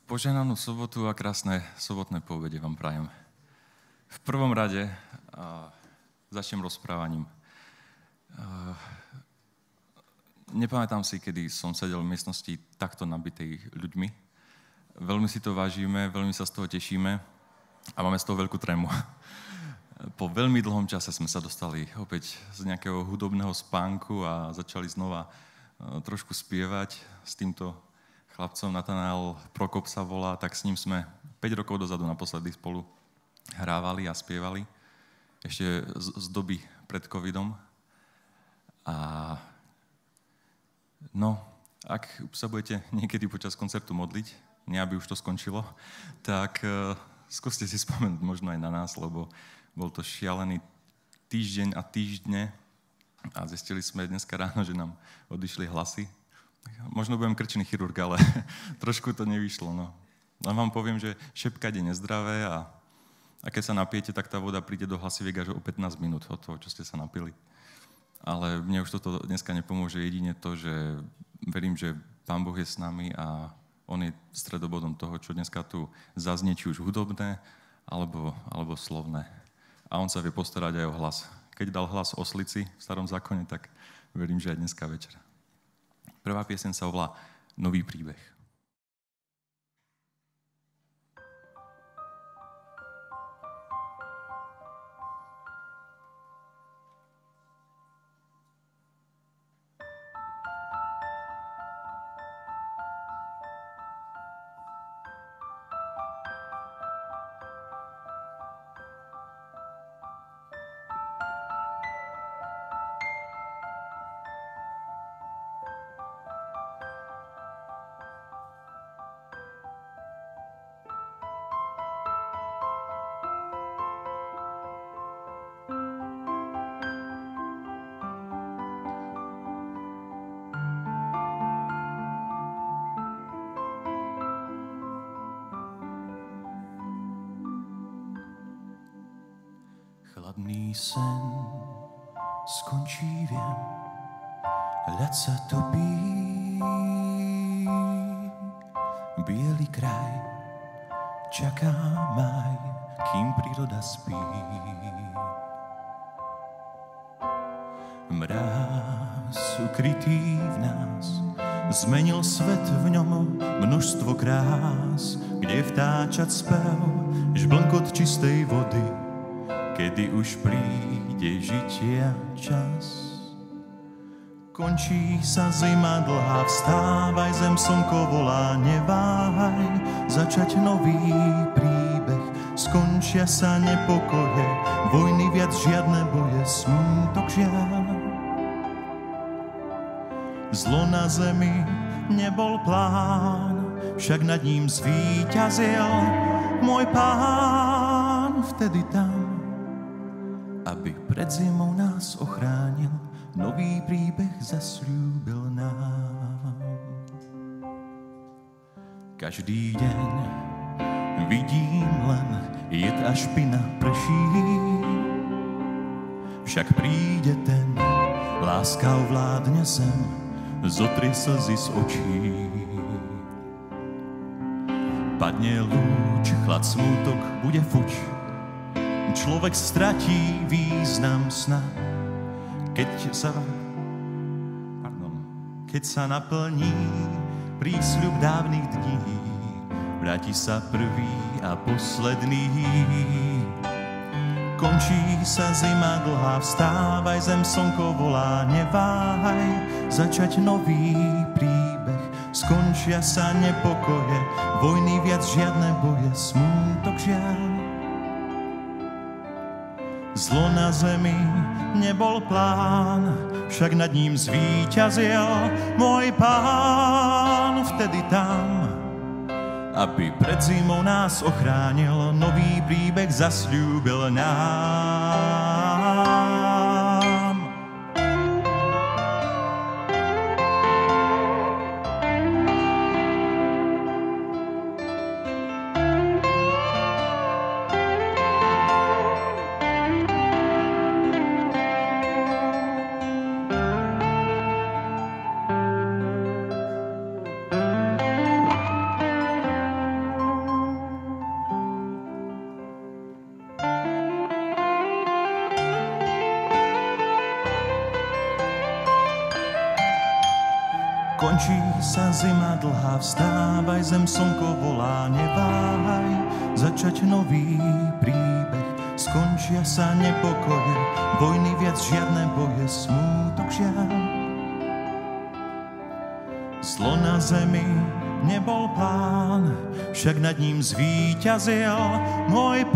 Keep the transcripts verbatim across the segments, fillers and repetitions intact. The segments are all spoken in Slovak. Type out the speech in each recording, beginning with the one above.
Požehnanú sobotu a krásne sobotné poobede vám prajem. V prvom rade uh, začnem rozprávaním. Uh, nepamätám si, kedy som sedel v miestnosti takto nabitej ľuďmi. Veľmi si to vážime, veľmi sa z toho tešíme a máme z toho veľkú trému. Po veľmi dlhom čase sme sa dostali opäť z nejakého hudobného spánku a začali znova uh, trošku spievať s týmto chlapcom. Natanael Prokop sa volá, tak s ním sme päť rokov dozadu naposledy spolu hrávali a spievali. Ešte z, z doby pred covidom. A no, ak sa budete niekedy počas koncertu modliť, nie aby už to skončilo, tak uh, skúste si spomenúť možno aj na nás, lebo bol to šialený týždeň a týždne a zistili sme dneska ráno, že nám odišli hlasy. Možno budem krčný chirurg, ale trošku to nevyšlo. No. Len vám poviem, že šepkať je nezdravé a, a keď sa napijete, tak tá voda príde do hlasiviek až o pätnásť minút od toho, čo ste sa napili. Ale mne už toto dneska nepomôže jedine to, že verím, že Pán Boh je s nami a On je stredobodom toho, čo dneska tu zaznie, či už hudobné, alebo, alebo slovné. A On sa vie postarať aj o hlas. Keď dal hlas oslici v starom zákone, tak verím, že aj dneska večer. Prvá pieseň sa volá Nový príbeh. Chladný sen skončí, viem, ľad sa topí, biely kraj čaká máj, kým príroda spí. Mráz ukrytý v nás zmenil svet, v ňom množstvo krás, kde vtáčať spev, žblnkot čistej vody, kedy už príde žitia čas. Končí sa zima dlhá, vstávaj, zem, slnko volá, neváhaj, začať nový príbeh. Skončia sa nepokoje, vojny viac, žiadne boje, smútok, žiaľ. Zlo na zemi nebol plán, však nad ním zvíťazil môj Pán. Vtedy tam, aby pred zimou nás ochránil, nový príbeh zasľúbil nám. Každý deň vidím len jed a špina prší, však príde ten, láska ovládne zem, zotrie slzy z očí. Padne lúč, chlad, smútok bude fuč, človek stratí význam sna, keď sa, pardon, keď sa naplní prísľub dávnych dní, vráti sa prvý a posledný. Končí sa zima dlhá, vstávaj, zem, slnko volá, neváhaj, začať nový príbeh. Skončia sa nepokoje, vojny viac, žiadne boje, smútok, žiaľ. Zlo na zemi nebol plán, však nad ním zvíťazil môj Pán. Vtedy tam, aby pred zimou nás ochránil, nový príbeh zasľúbil nám. Končí sa zima dlhá, vstávaj, zem, slnko volá, neváhaj začať nový príbeh. Skončia sa nepokoje, vojny viac žiadne boje, smútok žiaľ. Zlo na zemi nebol plán, však nad ním zvíťazil môj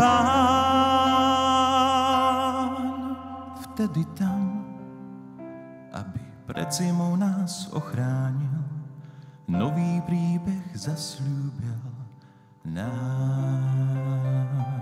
Pán. Vtedy tam, aby pred zimou nás ochránil, nový príbeh zasľúbil nám.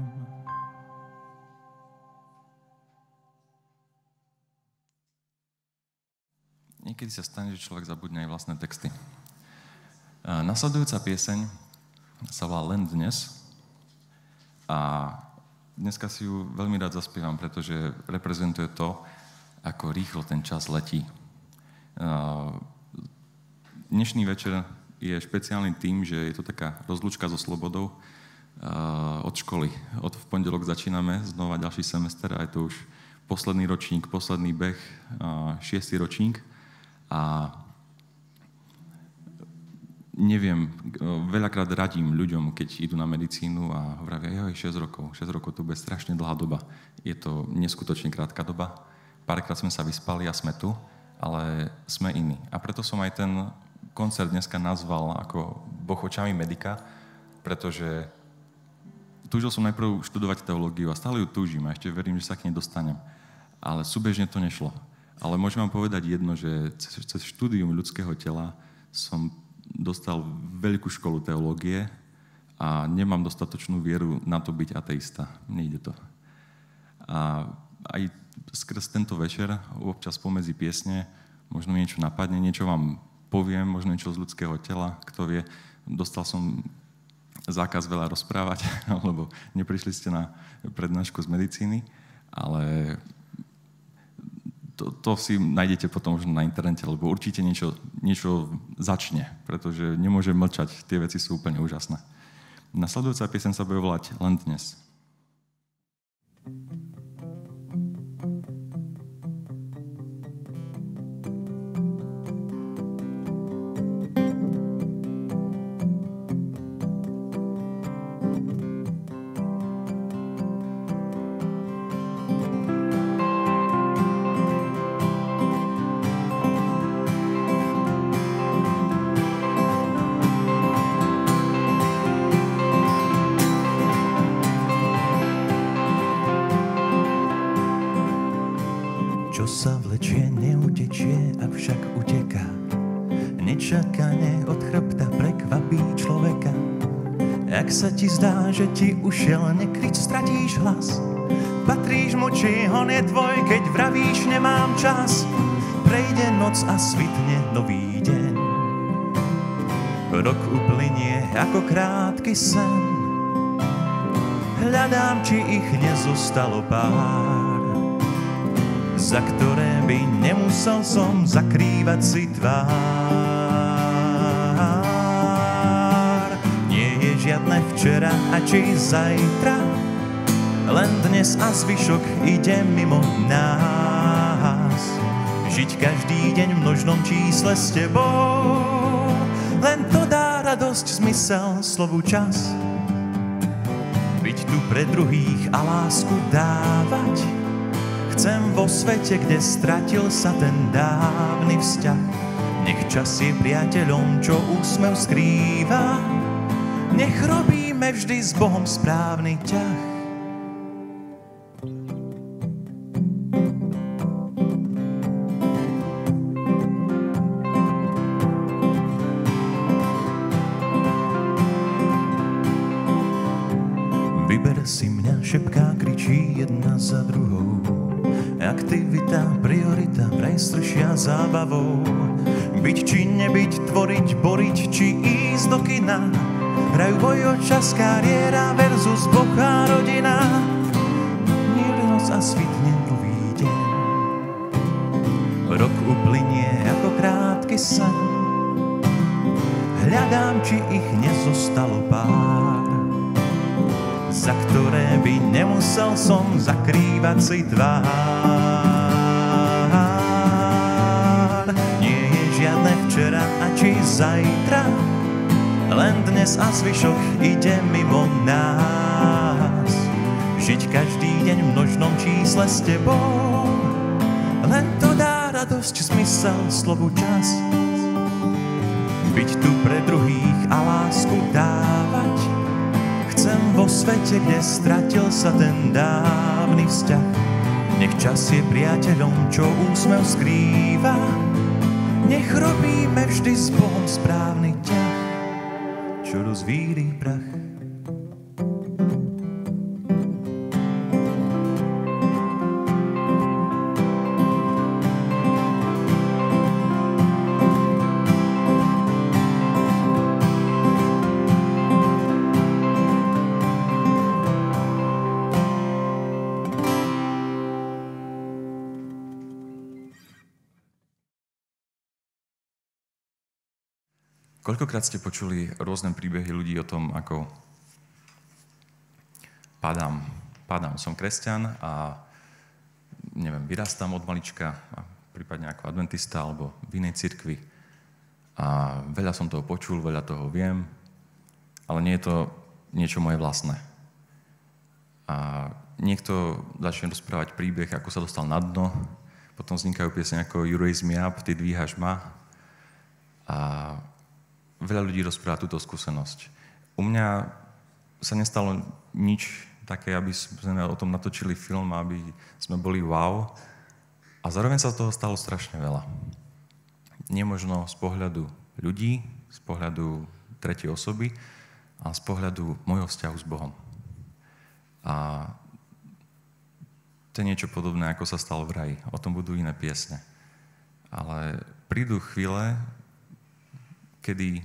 Niekedy sa stane, že človek zabudne aj vlastné texty. Nasledujúca pieseň sa volá Len dnes a dneska si ju veľmi rád zaspievam, pretože reprezentuje to, ako rýchlo ten čas letí. Dnešný večer je špeciálny tým, že je to taká rozlúčka so slobodou od školy. Od v pondelok začíname znova ďalší semester a je to už posledný ročník, posledný beh, šiestý ročník. A neviem, veľakrát radím ľuďom, keď idú na medicínu a hovoria, joj, šesť rokov, šesť rokov, to bude strašne dlhá doba. Je to neskutočne krátka doba. Párkrát sme sa vyspali a sme tu, ale sme iní. A preto som aj ten koncert dneska nazval ako Boh očami medika, pretože túžil som najprv študovať teológiu a stále ju túžim a ešte verím, že sa k nej dostanem. Ale súbežne to nešlo. Ale môžem vám povedať jedno, že cez, cez štúdium ľudského tela som dostal veľkú školu teológie a nemám dostatočnú vieru na to byť ateista. Nejde to. A aj skrz tento večer, občas pomedzi piesne, možno niečo napadne, niečo vám poviem, možno niečo z ľudského tela, kto vie. Dostal som zákaz veľa rozprávať, lebo neprišli ste na prednášku z medicíny, ale To, to si nájdete potom možno na internete, lebo určite niečo, niečo začne, pretože nemôžem mlčať, tie veci sú úplne úžasné. Nasledujúca pieseň sa bude volať Len dnes. Ak sa ti zdá, že ti ušiel, nekrič, stratíš hlas. Patríš mu, či on je tvoj, keď vravíš, nemám čas. Prejde noc a svitne nový deň. Rok uplynie ako krátky sen. Hľadám, či ich nezostalo pár, za ktoré by nemusel som zakrývať si tvár. Žiadne včera a či zajtra, len dnes a zvyšok ide mimo nás. Žiť každý deň v množnom čísle s tebou, len to dá radosť, zmysel, slovu čas. Byť tu pre druhých a lásku dávať, chcem vo svete, kde stratil sa ten dávny vzťah. Nech čas je priateľom, čo úsmev skrýva, nech robíme vždy s Bohom správny ťah. Vyber si mňa, šepká, kričí jedna za druhou. Aktivita, priorita, prejstršia zábavou. Byť či nebyť, tvoriť, boriť, či ísť do kina. Hrajú boj o čas, kariéra versus Boh a rodina. Niekde noc a svitne nový deň. Rok uplynie ako krátky sen. Hľadám, či ich nezostalo pár, za ktoré by nemusel som zakrývať si tvár. Nie je žiadne včera včera a či zajtra, len dnes a zvyšok ide mimo nás. Žiť každý deň v množnom čísle s tebou, len to dá radosť, zmysel, slovu čas. Byť tu pre druhých a lásku dávať, chcem vo svete, kde stratil sa ten dávny vzťah. Nech čas je priateľom, čo úsmev skrýva, nech robíme vždy s Bohom správny ťah, čo rozvíri prach. Koľkokrát ste počuli rôzne príbehy ľudí o tom, ako padám, padám, som kresťan a neviem, vyrastám od malička, prípadne ako adventista alebo v inej cirkvi. A veľa som toho počul, veľa toho viem, ale nie je to niečo moje vlastné. A niekto začne rozprávať príbeh, ako sa dostal na dno, potom vznikajú piesne ako You Raise Me Up, Ty dvíhaš ma. A veľa ľudí rozpráva túto skúsenosť. U mňa sa nestalo nič také, aby sme o tom natočili film, aby sme boli wow. A zároveň sa toho stalo strašne veľa. Nemožno z pohľadu ľudí, z pohľadu tretej osoby a z pohľadu môjho vzťahu s Bohom. A to je niečo podobné, ako sa stalo v raji. O tom budú iné piesne. Ale prídu chvíle, kedy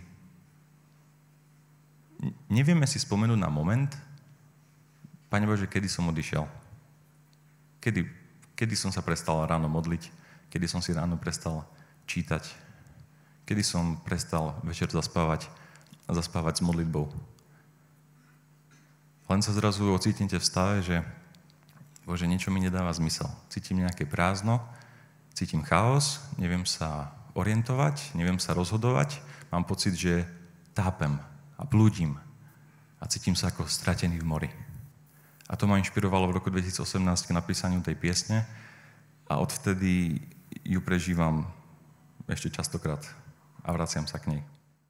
nevieme si spomenúť na moment, Pane Bože, kedy som odišiel. Kedy, kedy som sa prestal ráno modliť, kedy som si ráno prestal čítať, kedy som prestal večer zaspávať a zaspávať s modlitbou. Len sa zrazu ocítnete v stave, že Bože, niečo mi nedáva zmysel. Cítim nejaké prázdno, cítim chaos, neviem sa orientovať, neviem sa rozhodovať, mám pocit, že tápem a blúdim a cítim sa ako stratený v mori. A to ma inšpirovalo v roku dvetisícosemnásť k napísaniu tej piesne a odvtedy ju prežívam ešte častokrát a vraciam sa k nej.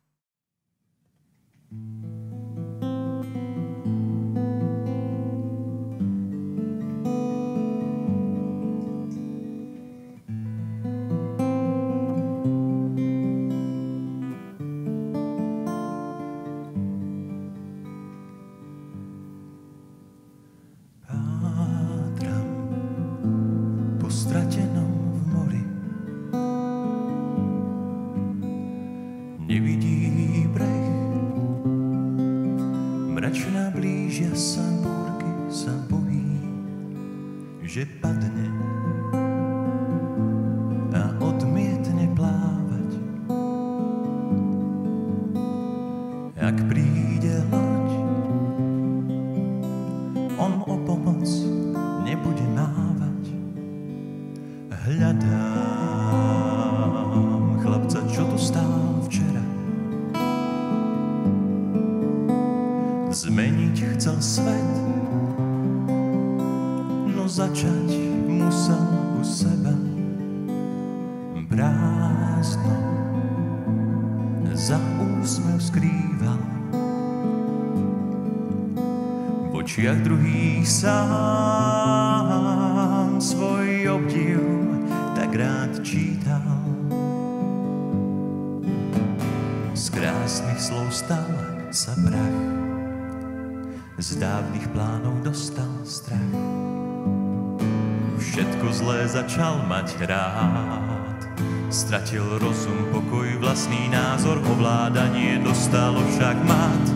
Zmeniť chcel svet, no začať musel u seba. Prázdno za úsmev skrýval, v očiach druhých sám svoj obdiv tak rád čítal. Z krásnych slov stal sa prach, z dávnych plánov dostal strach. Všetko zlé začal mať rád, stratil rozum, pokoj, vlastný názor, ovládanie dostalo však mát.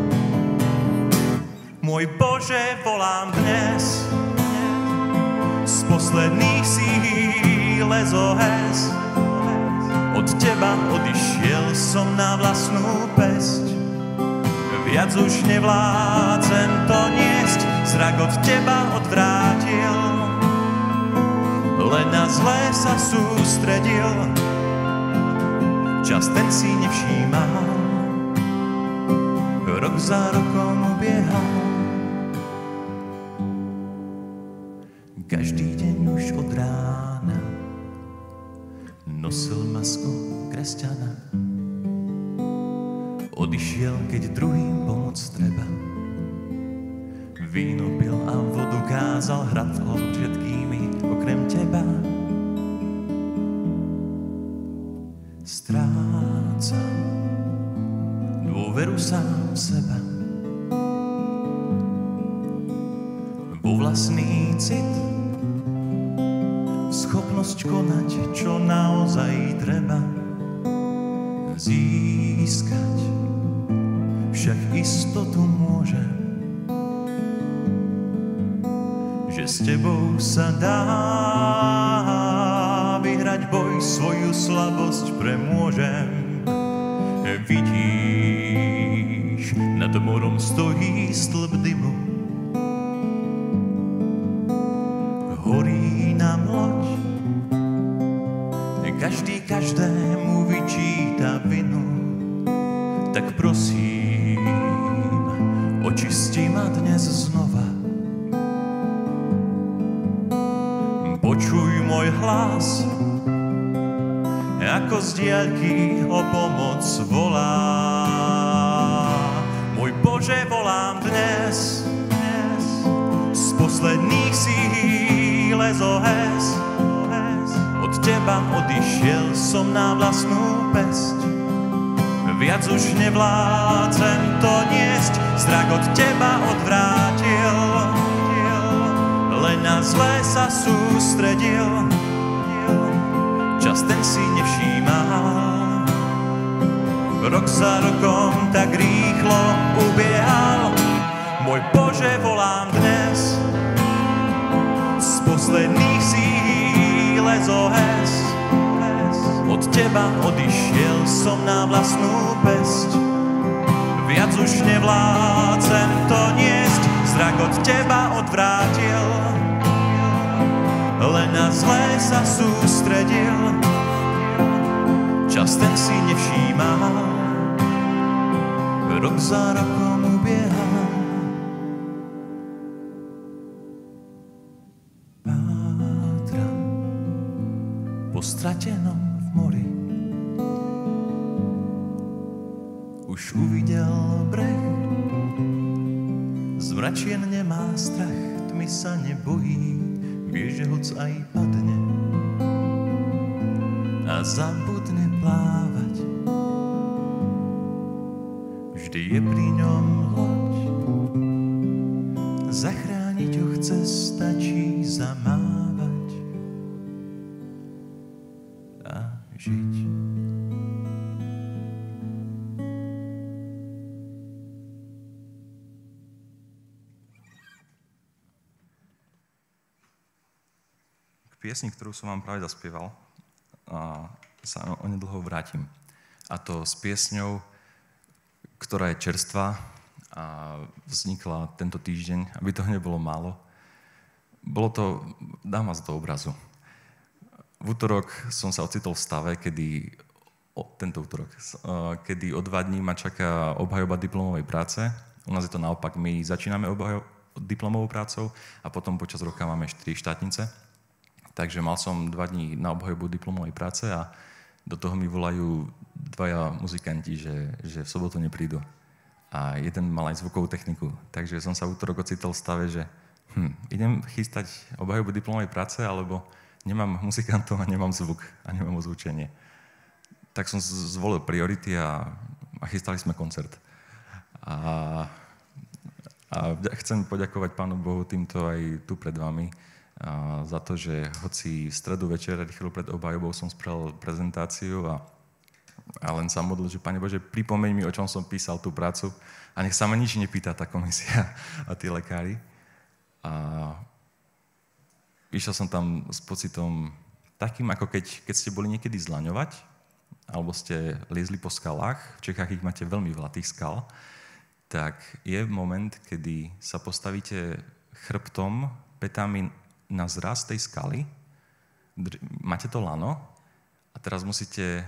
Môj Bože, volám dnes, z posledných síl lezohes. Od Teba odišiel som na vlastnú päsť, viac už nevládzem to niesť, zrak od Teba odvrátil, len na zlé sa sústredil. Čas ten si nevšímal, rok za rokom ubiehal. Každý deň už od rána nosil masku kresťana. Odišiel, keď druhým pomoc treba. Víno pil a vodu kázal, hradol všetkými okrem teba. Strácam dôveru sám v seba. Vo vlastný cit, schopnosť konať, čo naozaj treba. Získať však istotu môže, že s tebou sa dá vyhrať boj, svoju slabosť premôžem. Vidíš, nad morom stojí stĺp dymu, horí nám loď, každý každému vyčíta vinu. Tak prosím, očisti ma dnes znova. Počuj môj hlas, ako z diaľky o pomoc volá. Môj Bože, volám dnes, dnes z posledných síl zohes. Od teba odišiel som na vlastnú pesť. Viac už nevládzem to niesť, strach od teba odvrátil. Len na zlé sa sústredil, čas ten si nevšímal. Rok za rokom tak rýchlo ubiehal. Môj Bože, volám dnes z posledných síl zohes. Od teba odišiel som na vlastnú pesť. Viac už nevládzem to niesť, zrak od teba odvrátil. Len na zlé sa sústredil, čas ten si nevšímal. Rok za rokom ubiehal. Pátram po stratenom v mori, už uvidel breh. Z mračien nemá strach, tmy sa nebojí, vie, že hoc aj padne a zabudne plávať. Vždy je pri ňom loď, zachrániť ho chce, stačí zamávať a žiť. Piesni, ktorú som vám práve zaspieval, a sa onedlho vrátim. A to s piesňou, ktorá je čerstvá a vznikla tento týždeň, aby toho nebolo málo. Bolo to, dám vás do obrazu. V útorok som sa ocitol v stave, kedy, o, tento útorok, kedy o dva dní ma čaká obhajoba diplomovej práce. U nás je to naopak, my začíname obhajobu diplomovou prácou a potom počas roka máme štyri štátnice. Takže mal som dva dní na obhajobu diplomovej práce a do toho mi volajú dvaja muzikanti, že, že v sobotu neprídu. A jeden mal aj zvukovú techniku. Takže som sa v útorok ocitol v stave, že hm, idem chystať obhajobu diplomovej práce, alebo nemám muzikantov a nemám zvuk a nemám ozvučenie. Tak som zvolil priority a, a chystali sme koncert. A, a chcem poďakovať Pánu Bohu týmto aj tu pred vami, a za to, že hoci v stredu večer, rýchlo pred obhajobou som spravil prezentáciu a, a len sa modlil, že Pane Bože, pripomeň mi, o čom som písal tú prácu a nech sa ma nič nepýta tá komisia a tí lekári. A išiel som tam s pocitom takým, ako keď, keď ste boli niekedy zlaňovať, alebo ste liezli po skalách, v Čechách ich máte veľmi veľa tých skal, tak je moment, kedy sa postavíte chrbtom, pätami na zraz tej skaly, máte to lano a teraz musíte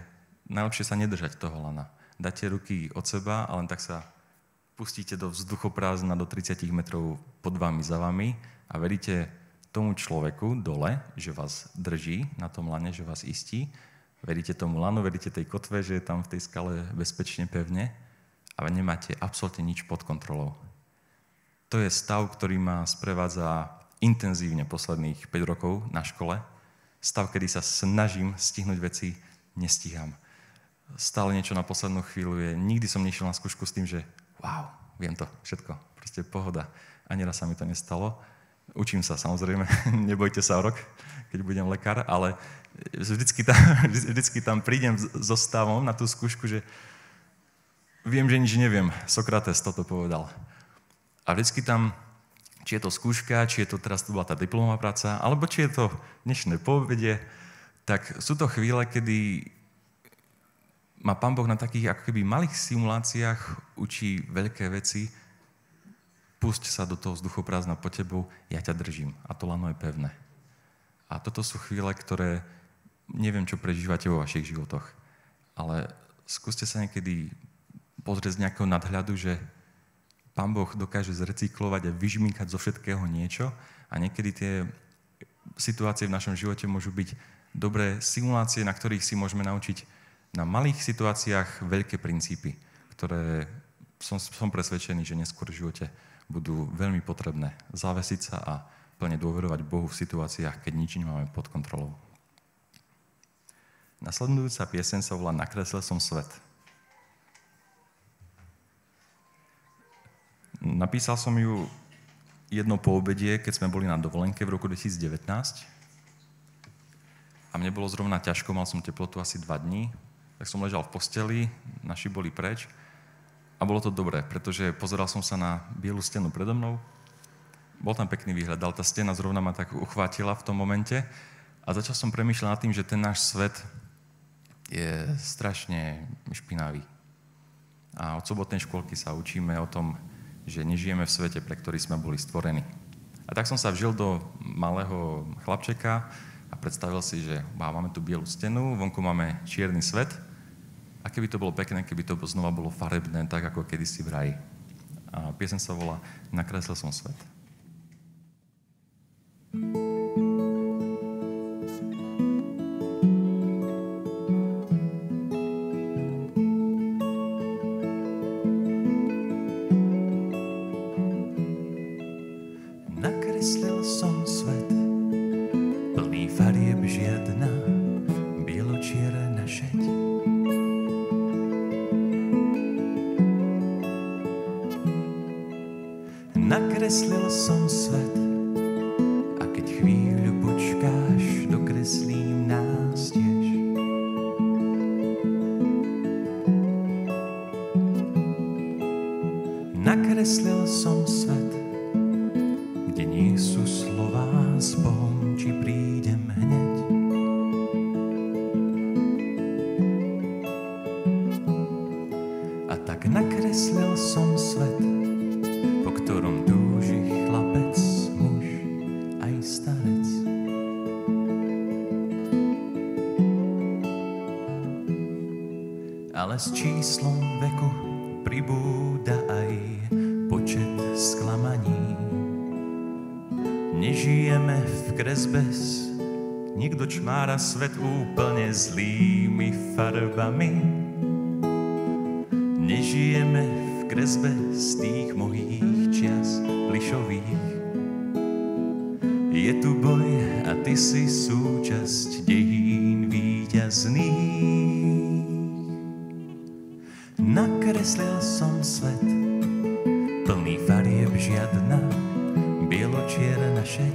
najlepšie sa nedržať toho lana. Dáte ruky od seba a len tak sa pustíte do vzduchoprázdna do tridsať metrov pod vami, za vami a veríte tomu človeku dole, že vás drží na tom lane, že vás istí. Veríte tomu lanu, veríte tej kotve, že je tam v tej skale bezpečne, pevne a nemáte absolútne nič pod kontrolou. To je stav, ktorý ma sprevádza intenzívne posledných päť rokov na škole. Stav, kedy sa snažím stihnúť veci, nestíham. Stále niečo na poslednú chvíľu je. Nikdy som nešiel na skúšku s tým, že wow, viem to, všetko, proste pohoda. Ani raz sa mi to nestalo. Učím sa, samozrejme, nebojte sa o rok, keď budem lekár, ale vždycky tam, vždycky tam prídem so stavom na tú skúšku, že viem, že nič neviem. Sokrates toto povedal. A vždycky tam, či je to skúška, či je to teraz to bola tá diplomová práca, alebo či je to dnešné poobede, tak sú to chvíle, kedy ma Pán Boh na takých ako keby malých simuláciách učí veľké veci. Pusť sa do toho vzduchoprázdna pod tebou, ja ťa držím. A to lano je pevné. A toto sú chvíle, ktoré neviem, čo prežívate vo vašich životoch. Ale skúste sa niekedy pozrieť z nejakého nadhľadu, že Pán Boh dokáže zrecyklovať a vyžmýkať zo všetkého niečo a niekedy tie situácie v našom živote môžu byť dobré simulácie, na ktorých si môžeme naučiť na malých situáciách veľké princípy, ktoré som, som presvedčený, že neskôr v živote budú veľmi potrebné. Závesiť sa a plne dôverovať Bohu v situáciách, keď nič nemáme pod kontrolou. Nasledujúca pieseň sa volá Nakreslil som svet. Napísal som ju jedno po obede, keď sme boli na dovolenke v roku dvetisíc devätnásť. A mne bolo zrovna ťažko, mal som teplotu asi dva dní. Tak som ležal v posteli, naši boli preč a bolo to dobré, pretože pozeral som sa na bielu stenu predo mnou. Bol tam pekný výhľad, ale tá stena zrovna ma tak uchvátila v tom momente a začal som premýšľať nad tým, že ten náš svet je strašne špinavý. A od sobotnej škôlky sa učíme o tom, že nežijeme v svete, pre ktorý sme boli stvorení. A tak som sa vžil do malého chlapčeka a predstavil si, že máme tu bielu stenu, vonku máme čierny svet. A keby to bolo pekné, keby to znova bolo farebné, tak ako kedysi v raji. A pieseň sa volá Nakreslil som svet. Nakreslil som svet, plný farieb žiadna, bielo-čierna šeť. Nakreslil som svet a keď chvíľu počkáš, dokreslím nás tiež. Nakreslil som svet, kde nie sú slová s Bohom, či prídem hneď. A tak nakreslil som svet, po ktorom túži chlapec, muž aj starec. Ale s číslom veku pribúda aj počet sklamaní. Nežijeme v kresbes, niekto čmára svet úplne zlými farbami. Nežijeme v kresbe z tých mojich čias plišových. Je tu boj a ty si súčasť dejín víťazných. Nakreslil som svet, plný farieb žiadna, bielo-čierna šeť.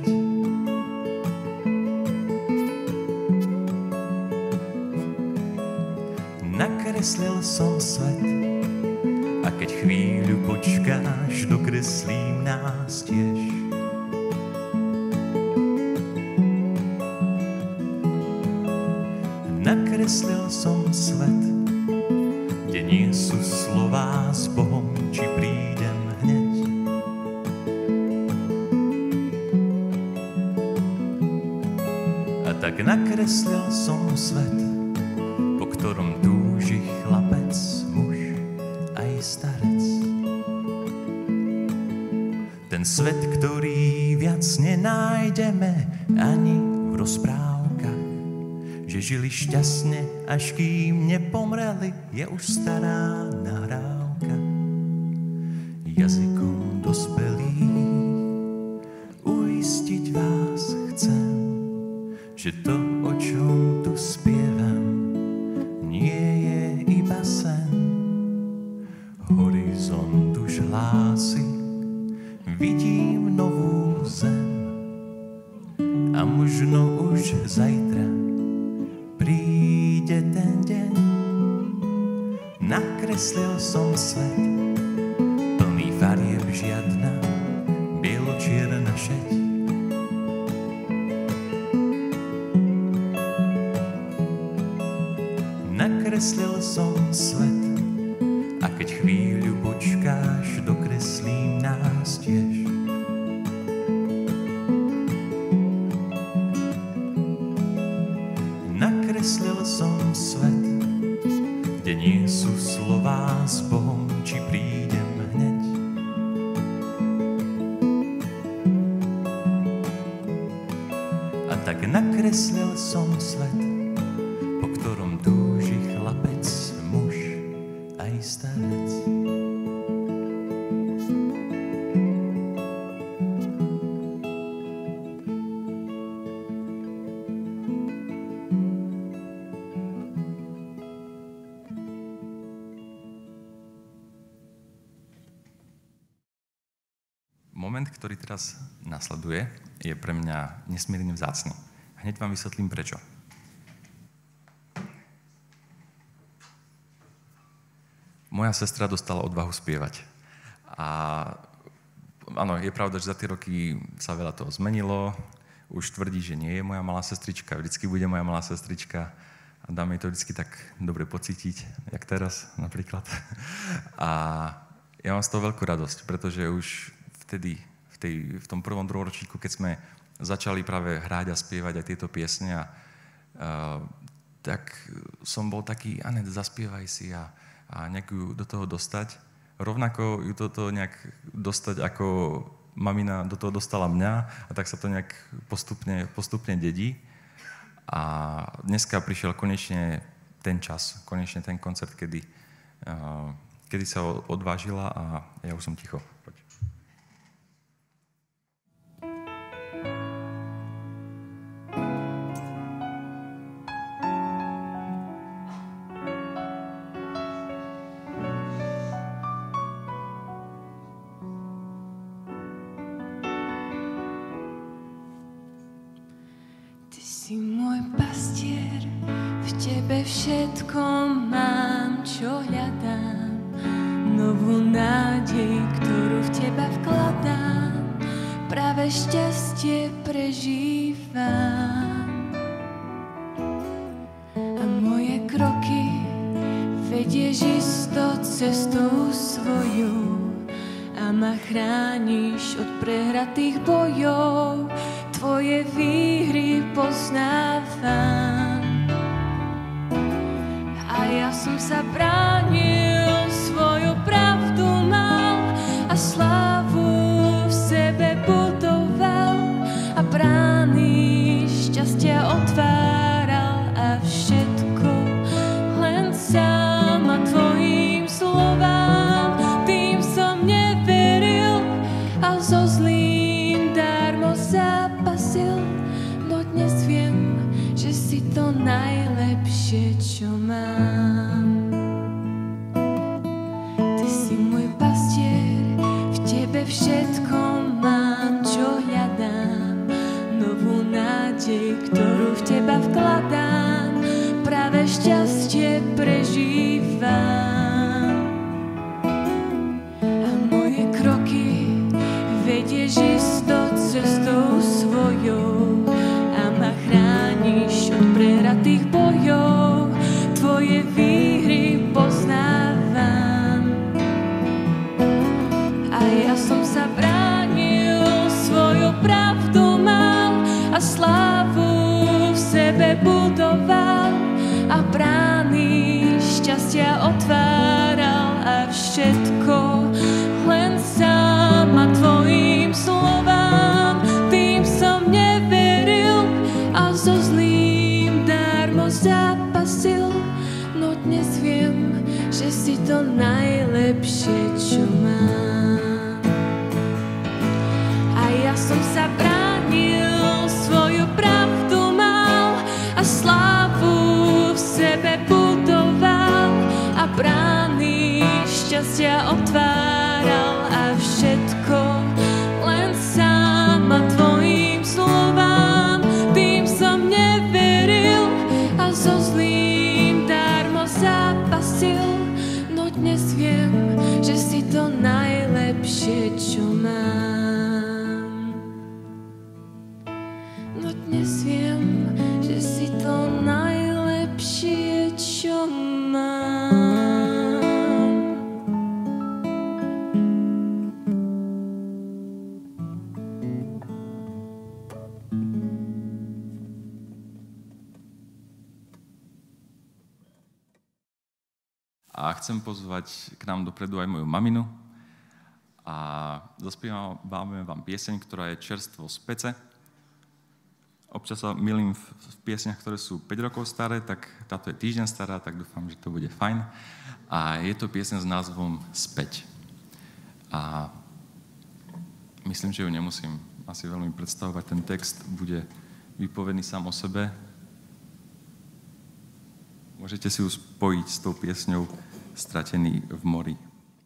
Nakreslil som svet a keď chvíľu počkáš, dokreslím nás tiež. Nakreslil som svet, kde nie sú slová s Bohom, či prídem hneď. A tak nakreslil som svet, po ktorom tu starec. Ten svet, ktorý viac nenájdeme ani v rozprávkach, že žili šťastne, až kým nepomreli, je už stará nahrávka. Jazykom dospelých uistiť vás chcem, že to, o čom tu spievam, nie je iba sen. Horizont už hlási, vidím novú zem a možno už zajtra príde ten deň. Nakreslil som svet, plný farieb žiadna, bielo-čierna šeť. Nakreslil som svet a keď chvíľu počkáš, dokreslím nás tiež. Nakreslil som svet, kde nie sú slová s Bohom, či prídem hneď. A tak nakreslil som svet, po ktorom túži chlapec, muž aj starec. Moment, ktorý teraz nasleduje, je pre mňa nesmierne vzácny. Hneď vám vysvetlím prečo. Moja sestra dostala odvahu spievať. A áno, je pravda, že za tie roky sa veľa toho zmenilo. Už tvrdí, že nie je moja malá sestrička, vždycky bude moja malá sestrička a dáme jej to vždycky tak dobre pocítiť, jak teraz napríklad. A ja mám z toho veľkú radosť, pretože už vtedy, v, tej, v tom prvom druhoročníku, keď sme začali práve hrať a spievať aj tieto piesne, a, uh, tak som bol taký, Anet, zaspievaj si a, a nejak ju do toho dostať. Rovnako ju toto nejak dostať, ako mamina do toho dostala mňa, a tak sa to nejak postupne, postupne dedí. A dneska prišiel konečne ten čas, konečne ten koncert, kedy, uh, kedy sa odvážila a ja už som ticho. Poď. Si môj pastier, v tebe všetko mám, čo hľadám. Novú nádej, ktorú v teba vkladám, práve šťastie prežívam. A moje kroky vedieš isto cestou svojou a ma chrániš od prehratých bojov. Tvoje výhry poznávam a ja som sa bránil, svoju pravdu mal a slávu v sebe budoval a brány šťastia otváral a všetko len sám a tvojim slovám. Tým som neveril a zo zlým darmo zápasil, no dnes viem, že si to najlepšie, čo mám. Ty si môj pastier, v tebe všetko mám, čo hľadám. Novú nádej, ktorú v teba vkladám, práve šťastie prežívam. A moje kroky vedieš isto cestou svojou a ma chrániš od prehratých bojov. Tvoje výhry poznávam a ja som sa bránil, svoju pravdu mal a slávu v sebe budoval a brány šťastia otváral a všetko šťastia otváral a všetko len sám a tvojim slovám. Tým som neveril a so zlým darmo zápasil. No dnes viem, že si to najlepšie, čo mám. No dnes viem, že si to najlepšie, čo mám. A chcem pozvať k nám dopredu aj moju maminu. A zaspívame vám pieseň, ktorá je čerstvo z pece. Občas sa milím v, v piesniach, ktoré sú päť rokov staré, tak táto je týždeň stará, tak dúfam, že to bude fajn. A je to pieseň s názvom Späť. A myslím, že ju nemusím asi veľmi predstavovať. Ten text bude vypovedený sám o sebe. Môžete si ju spojiť s tou piesňou Stratený v mori.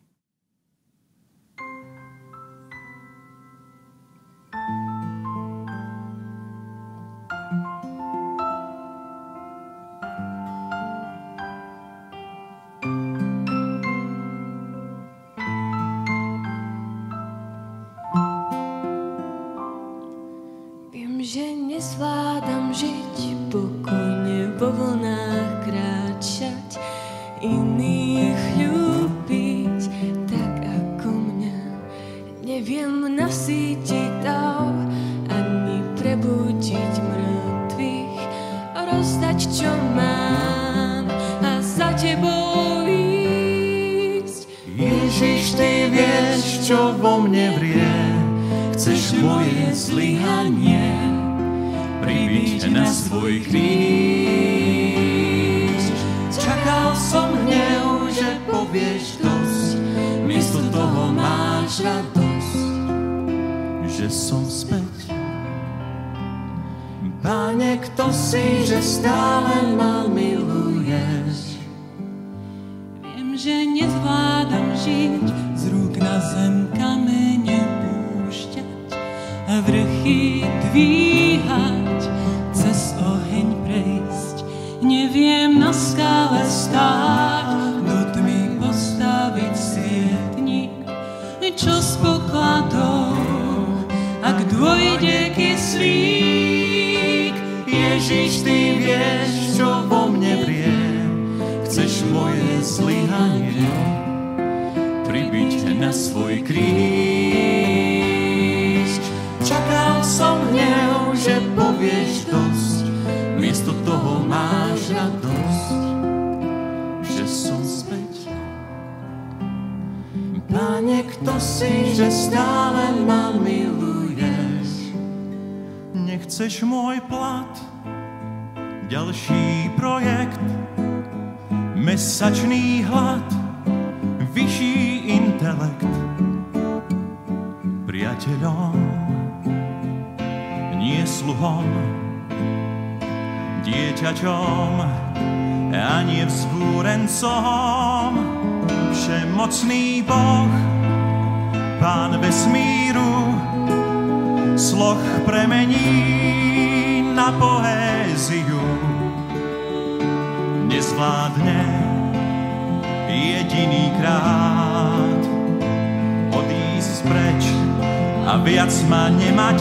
Viem, že nezvládam žiť pokojne vo vlnách kráčať, iných ľúbiť tak ako mňa. Neviem nasýtiť dáv, ani prebudiť mŕtvych, rozdať, čo mám a za tebou ísť. Ježiš, ty vieš, čo vo mne vrie, chceš moje zlyhanie pribiť na svoj kríž. Čakal som hnev, že povieš dosť, miesto toho máš radosť, že som späť. Páne, kto si, že stále ma miluješ? Viem, že nezvládam žiť, z rúk na zem kamene púšťať a vrchy dvíhať, cez oheň prejsť. Neviem na skále stáť, do tmy postaviť sietnik, čo z pokladov, ak dôjde kyslík. Ježiš, ty vieš, čo vo mne vrie, chceš moje zlyhanie pribiť na svoj kríž. Čakal som hnev, že povieš dosť, miesto toho máš radosť, že som späť. Páne, kto si, že stále ma miluješ? Nechceš môj plat, ďalší projekt, mesačný hlad, vyšší intelekt. Priateľom, nie sluhom, dieťaťom a nie vzbúrencom. Všemocný Boh, Pán vesmíru, sloh premení na poéziu. Nezvládne jediný krát odísť preč a viac ma nemať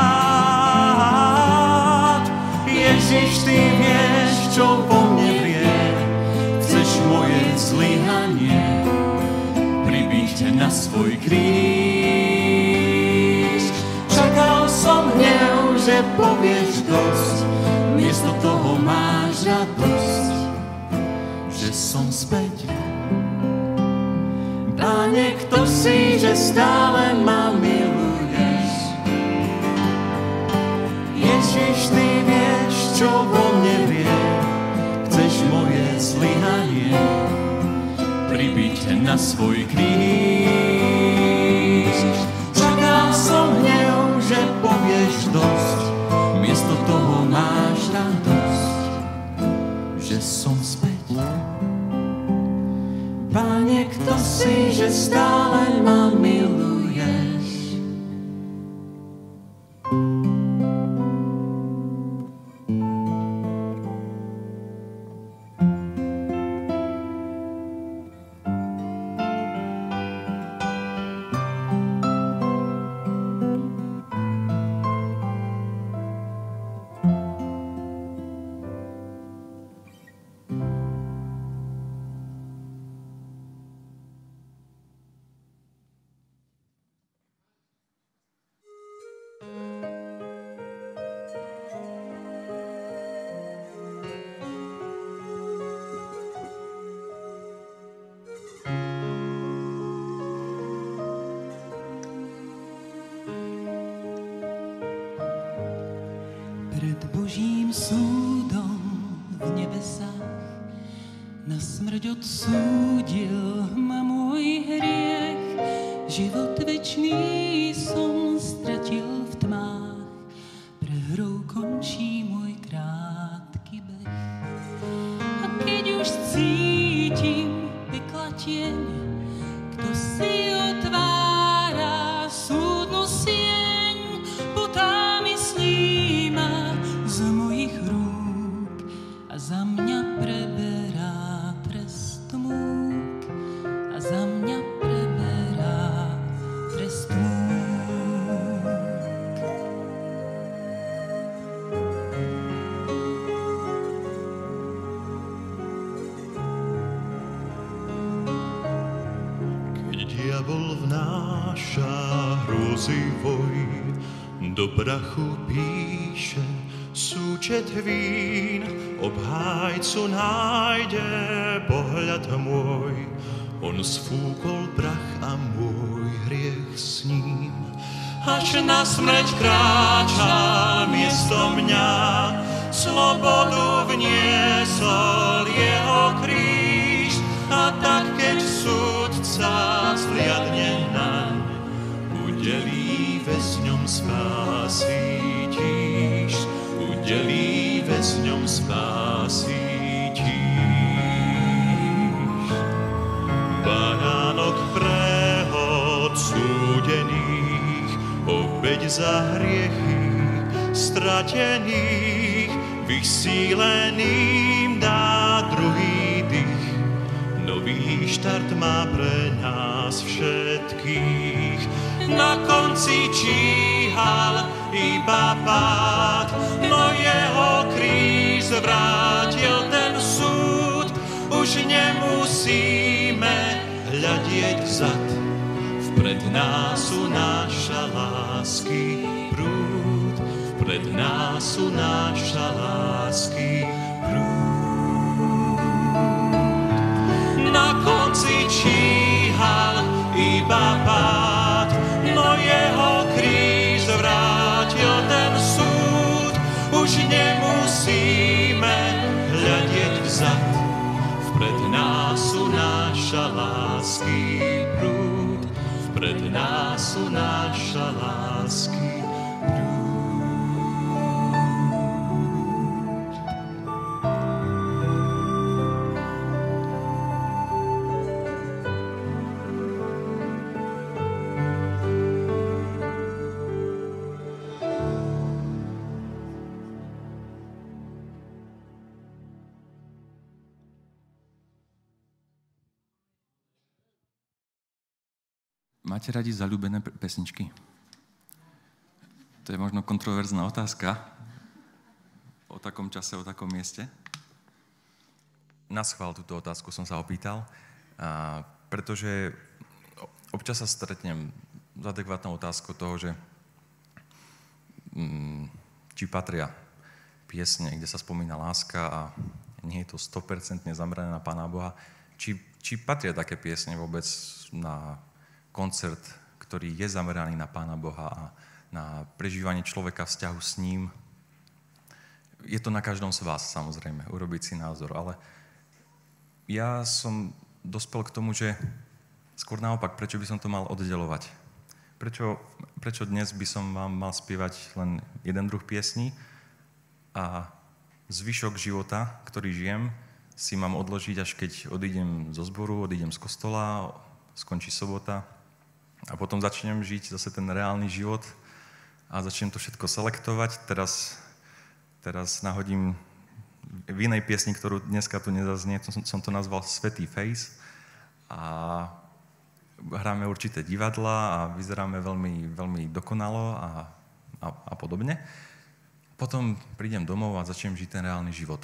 rád. Ježiš, ty vieš, čo vo mne vrie, chceš moje zlyhanie pribiť na svoj kríž. Čakal som hnev, že povieš dosť, miesto toho máš radosť, že som späť. Páne, kto si, že stále ma miluješ? Ježiš, ty vieš, čo vo mne vrie, chceš moje zlyhanie pribiť na svoj kríž. Čakal som hnev, že povieš dosť, miesto toho máš radosť, že som späť. Páne, kto si, že stále ma miluješ. Pred Božím súdom v nebesách na smrť odsúdil ma môj hriech. Život večný som stratil v tmách, prehrou končí môj krátky beh. A keď už cítim pekla tieň, kto si otvára súdnu sieň, putá myslí ma z mojich rúk a za mňa preberá trest múk. A za mňa preberá trest múk. Keď diabol vnáša hrôzy voj, do prachu píše súčet vín, obhájcu nájde pohľad môj. On sfúkol prach a môj hriech s ním. Až na smrť kráčal miesto mňa, slobodu vniesol jeho kríž. A tak keď súdca zhliadne naň, udelí väzňom spásy tíž, udelí väzňom spásy tíž. Baránok pre odsúdených, obeť za hriechy stratených, vysíleným dá druhý dých. Nový štart má pre nás všetkých. Na konci číhal iba pád, no jeho kríž zvrátil ten súd. Už nemusíme hľadieť vzad, vpred nás sú naša lásky prúd, vpred nás sú naša lásky prúd. Na konci číhal iba pád, no jeho kríž zvrátil ten súd. Už nemusíme hľadieť vzad, vpred nás sú naša lásky prúd, vpred nás sú naša lásky prúd. Máte radi zaľúbené pesničky? To je možno kontroverzná otázka. O takom čase, o takom mieste. Na schvál túto otázku som sa opýtal, a pretože občas sa stretnem s adekvátnou otázkou toho, že mm, či patria piesne, kde sa spomína láska a nie je to sto percent zamerané na Pána Boha, či, či patria také piesne vôbec na koncert, ktorý je zameraný na Pána Boha a na prežívanie človeka vzťahu s ním. Je to na každom z vás, samozrejme, urobiť si názor, ale ja som dospel k tomu, že skôr naopak, prečo by som to mal oddelovať? Prečo, prečo dnes by som vám mal spievať len jeden druh piesní a zvyšok života, ktorý žijem, si mám odložiť, až keď odídem zo zboru, odídem z kostola, skončí sobota a potom začnem žiť zase ten reálny život a začnem to všetko selektovať. Teraz, teraz nahodím v inej piesni, ktorú dneska tu nezaznie, som, som to nazval Svätý Face a hráme určité divadlá a vyzeráme veľmi, veľmi dokonalo a, a, a podobne. Potom prídem domov a začnem žiť ten reálny život.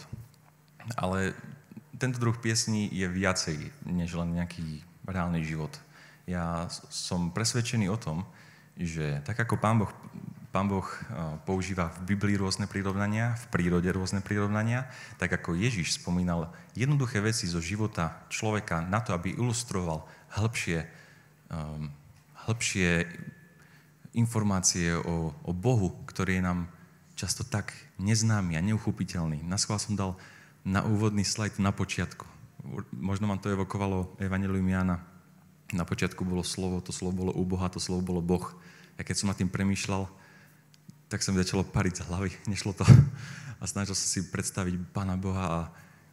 Ale tento druh piesní je viacej, než len nejaký reálny život. Ja som presvedčený o tom, že tak ako Pán Boh, Pán Boh používa v Biblii rôzne prirovnania, v prírode rôzne prirovnania, tak ako Ježiš spomínal jednoduché veci zo života človeka na to, aby ilustroval hĺbšie, um, hĺbšie informácie o, o Bohu, ktorý je nám často tak neznámy a neuchopiteľný. Naschvál som dal na úvodný slajd na počiatku. Možno vám to evokovalo Evangelium Jána. Na počiatku bolo slovo, to slovo bolo u Boha, to slovo bolo Boh. A keď som nad tým premýšľal, tak sa mi začalo pariť z hlavy. Nešlo to. A snažil som si predstaviť Pána Boha a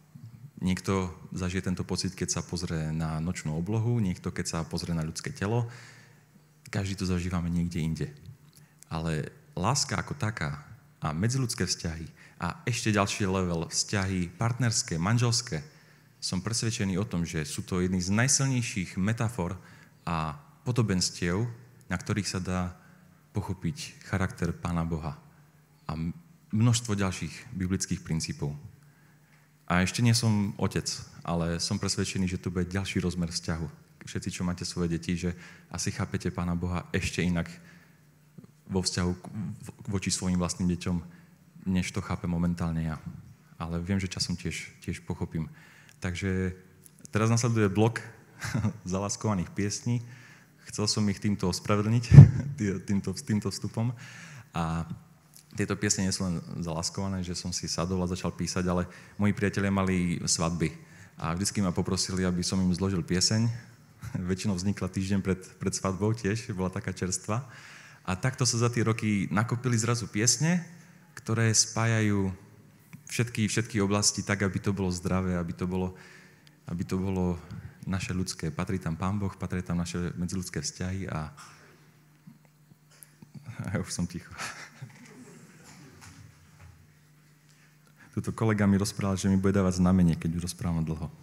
niekto zažije tento pocit, keď sa pozrie na nočnú oblohu, niekto, keď sa pozrie na ľudské telo. Každý to zažívame niekde inde. Ale láska ako taká a medziľudské vzťahy a ešte ďalší level, vzťahy partnerské, manželské, som presvedčený o tom, že sú to jedny z najsilnejších metafor a podobenstiev, na ktorých sa dá pochopiť charakter Pána Boha a množstvo ďalších biblických princípov. A ešte nie som otec, ale som presvedčený, že tu bude ďalší rozmer vzťahu. Všetci, čo máte svoje deti, že asi chápete Pána Boha ešte inak vo vzťahu voči svojim vlastným deťom, než to chápem momentálne ja. Ale viem, že časom tiež, tiež pochopím. Takže teraz nasleduje blok zalaskovaných piesní. Chcel som ich týmto ospravedlniť, týmto, týmto vstupom. A tieto piesne nie sú len zalaskované, že som si sadol a začal písať, ale moji priatelia mali svadby. A vždycky ma poprosili, aby som im zložil pieseň. Väčšinou vznikla týždeň pred, pred svadbou tiež, bola taká čerstvá. A takto sa za tie roky nakopili zrazu piesne, ktoré spájajú všetky, všetky oblasti tak, aby to bolo zdravé, aby to bolo, aby to bolo naše ľudské. Patrí tam Pán Boh, patrí tam naše medziľudské vzťahy a... Ja už som ticho. Tuto kolega mi rozprával, že mi bude dávať znamenie, keď už rozprávam dlho.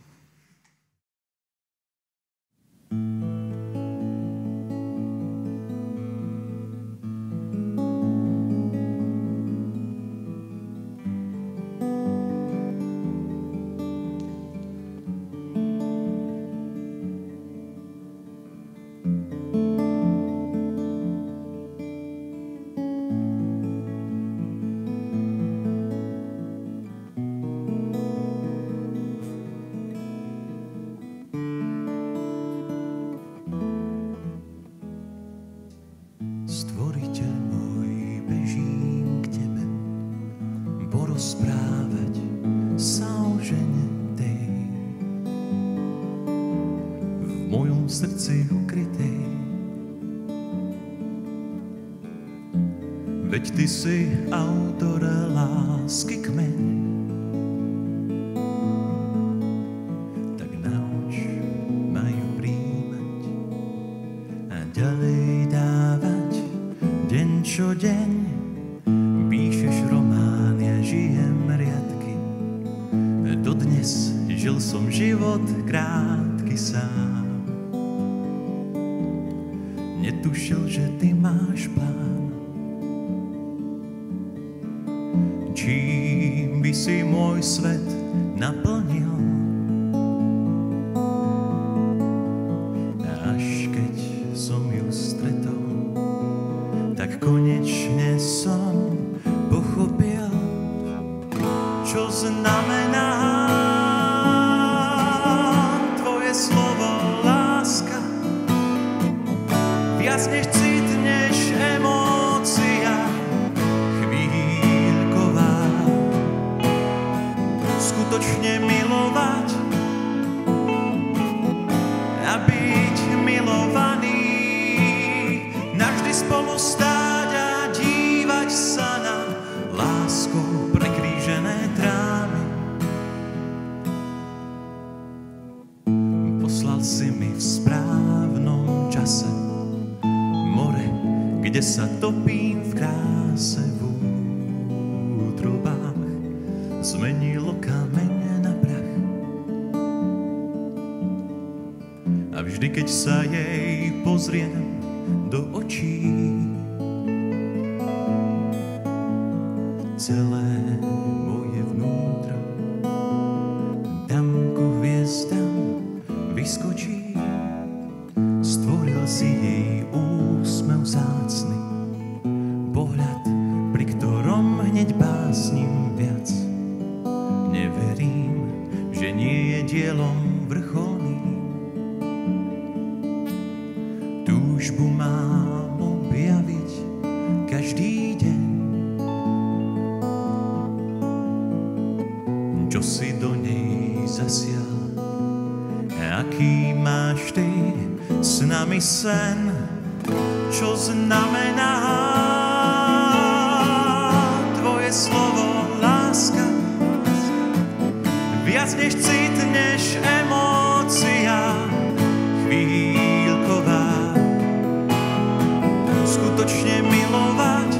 Srdci ukrytý. Veď ty si autor lásky kmeň, tak nauč ma ju príjmať a ďalej dávať deň čo deň. Píšeš román, ja žijem riadky, dodnes žil som život krátky sám. Netušil, že ty máš plán. Čím by si môj svet naplnil? Až keď som ju stretol, tak konečne som pochopil, čo znamená tvoje slovo láska. Viac než cit, než emócia chvíľková. Skutočne milovať a byť milovaný, navždy spolu stáť a dívať sa na láskou prekrížené trámy. Poslal si mi v správe kde sa topím v kráse v útrobách, zmenilo kameň na prach. A vždy, keď sa jej pozriem do očí, celé moje vnútro tam ku hviezdam vyskočí. Stvoril si jej úsmev vzácny, pohľad, pri ktorom hneď básnim viac. Neverím, že nie je dielom vrcholným. Túžbu mám objaviť každý deň. Čo si do nej zasial? Aký máš ty s nami sen? Čo znamená tvoje slovo láska? Viac než cit, než emócia chvíľková. Skutočne milovať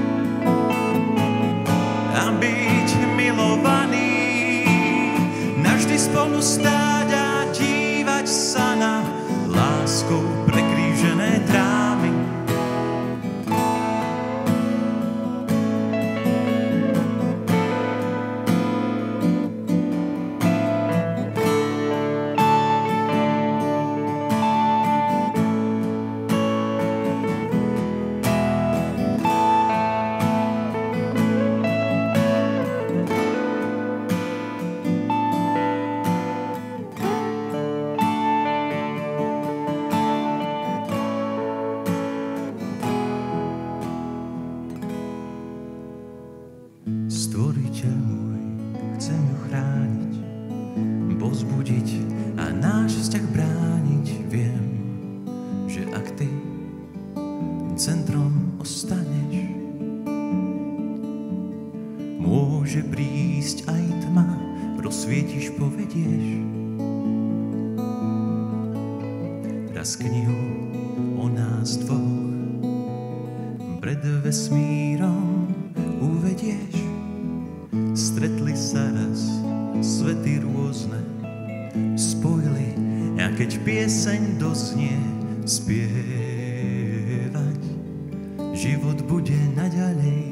a byť milovaný, navždy spolu stáť a dívať sa na láskou prekrížené trámy. Stvoriteľ môj, chcem ju chrániť, povzbudiť a náš vzťah brániť. Viem, že ak ty centrom ostaneš, môže prísť aj tma, rozsvietiš, povedieš. Raz knihu o nás dvoch pred vesmírom uvedieš. Stretli sa raz svety rôzne, spojili, a keď pieseň doznie, spievať život bude naďalej.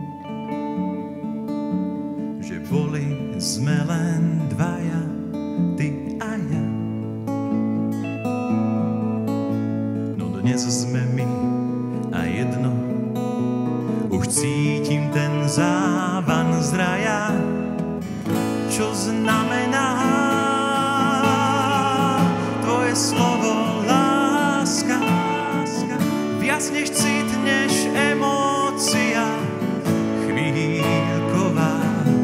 Že boli sme len dvaja, ty a ja. No dnes sme my a jedno, už cítim ten závan z raja. Čo znamená tvoje slovo láska? Viac než cit, než emócia chvíľková.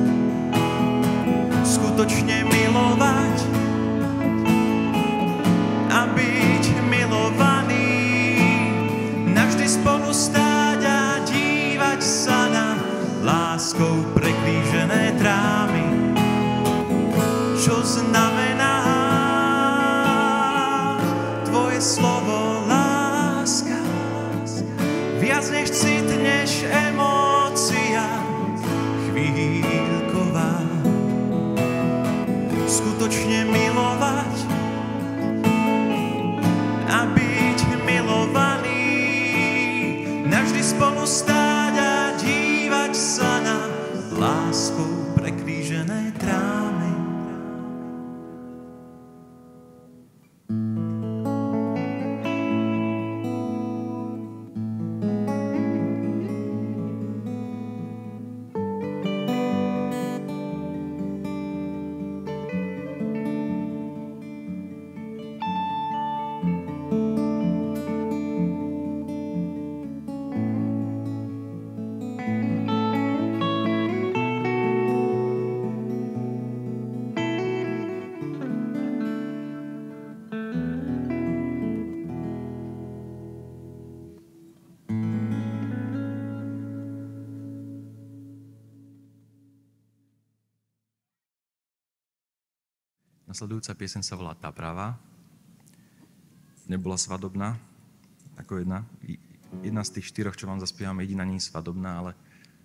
Skutočne milovať a byť milovaný, navždy spolu stáť a dívať sa na láskou prekrížené trámy. Čo znamená tvoje slovo láska? Viac než cit, než emócia chvíľková. Skutočne milovať a byť milovaný, navždy spolu stáť a dívať sa na láskou prekrížené trámy. Nasledujúca pieseň sa volá Tá pravá. Nebola svadobná, ako jedna jedna z tých štyroch, čo vám zaspievam, jediná nie je svadobná, ale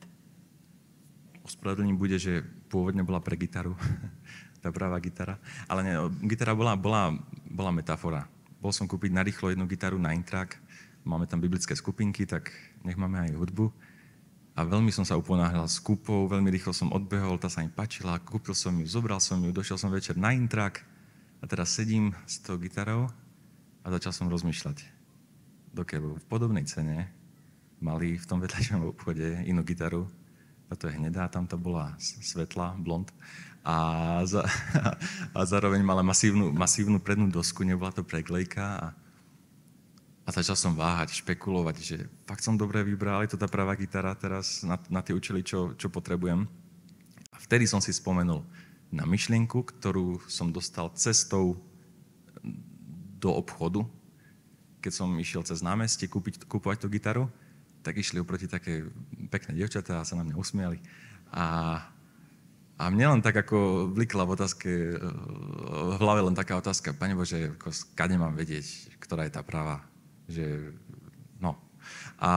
ospravedlním bude, že pôvodne bola pre gitaru, tá pravá gitara. Ale nie, gitara bola, bola, bola metafora. Bol som kúpiť narýchlo jednu gitaru na Intrak, máme tam biblické skupinky, tak nech máme aj hudbu. A veľmi som sa uponáhľal s kúpou, veľmi rýchlo som odbehol, tá sa mi páčila, kúpil som ju, zobral som ju, došiel som večer na Intrak a teraz sedím s tou gitarou a začal som rozmýšľať. Dokiaľ v podobnej cene mali v tom vedľajšom obchode inú gitaru, a to je hnedá, tam to bola svetlá, blond, a, za, a zároveň mala masívnu, masívnu prednú dosku, nebola to preklejka a A začal som váhať, špekulovať, že fakt som dobre vybral, je to tá pravá gitara teraz na, na tie účely, čo, čo potrebujem. A vtedy som si spomenul na myšlienku, ktorú som dostal cestou do obchodu. Keď som išiel cez námestie kúpiť, kúpovať tú gitaru, tak išli oproti také pekné dievčatá a sa na mňa usmiali. A, a mne len tak ako vlikla v otázke, v hlave len taká otázka, Pane Bože, kade mám vedieť, ktorá je tá pravá? Že, no. A,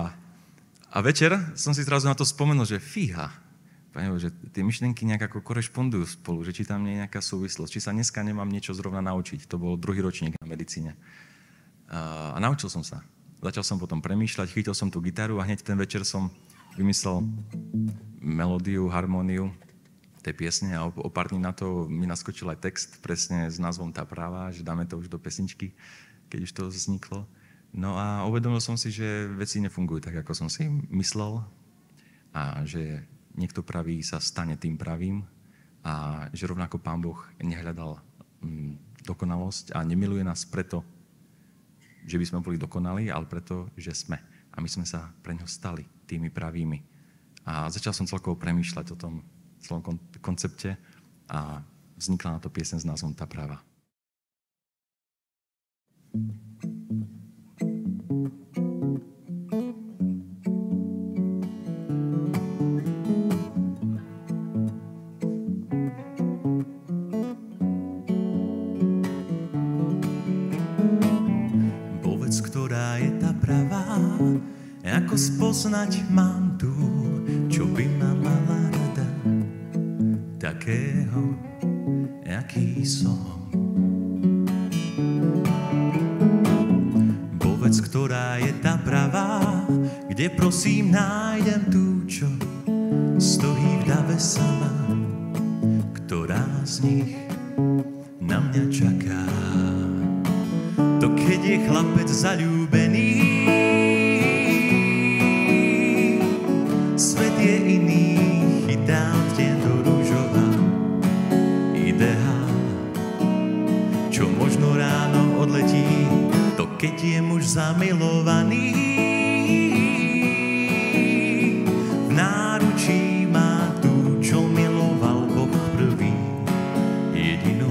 a večer som si zrazu na to spomenul, že fíha, Pane Bože, tie myšlienky nejak ako korešpondujú spolu, že či tam nie je nejaká súvislosť, či sa dneska nemám niečo zrovna naučiť. To bol druhý ročník na medicíne. A, a naučil som sa. Začal som potom premýšľať, chytil som tú gitaru a hneď ten večer som vymyslel melódiu, harmóniu tej piesne a o, o pár dní na to mi naskočil aj text presne s názvom Tá práva, že dáme to už do pesničky, keď už to vzniklo. No a uvedomil som si, že veci nefungujú tak, ako som si myslel a že niekto pravý sa stane tým pravým a že rovnako Pán Boh nehľadal mm, dokonalosť a nemiluje nás preto, že by sme boli dokonali, ale preto, že sme. A my sme sa pre ňo stali tými pravými. A začal som celkovo premýšľať o tom celom koncepte a vznikla na to pieseň s názvom Tá práva. Povedz, ktorá je tá pravá, ako spoznať mám tu, čo by ma mala rada, takého, aký som. Povedz, ktorá je tá pravá, kde prosím nájdem tú, čo stojí v dave sama, ktorá z nich na mňa čaká. To keď je chlapec zaľúbený, svet je iný, chytá odtieň do rúžová ideál, čo možno ráno odletí. To keď je muž zamilovaný, v náručí má tú, čo miloval Boh prvý, jedinú,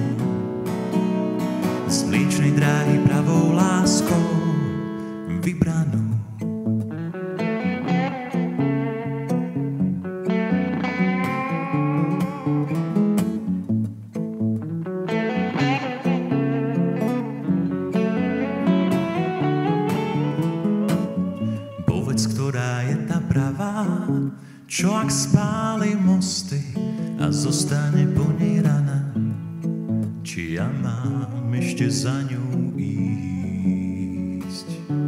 z mliečnej dráhy pravou láskou vybranú. Čo ak spáli mosty a zostane po nej rana, či ja mám ešte za ňou ísť?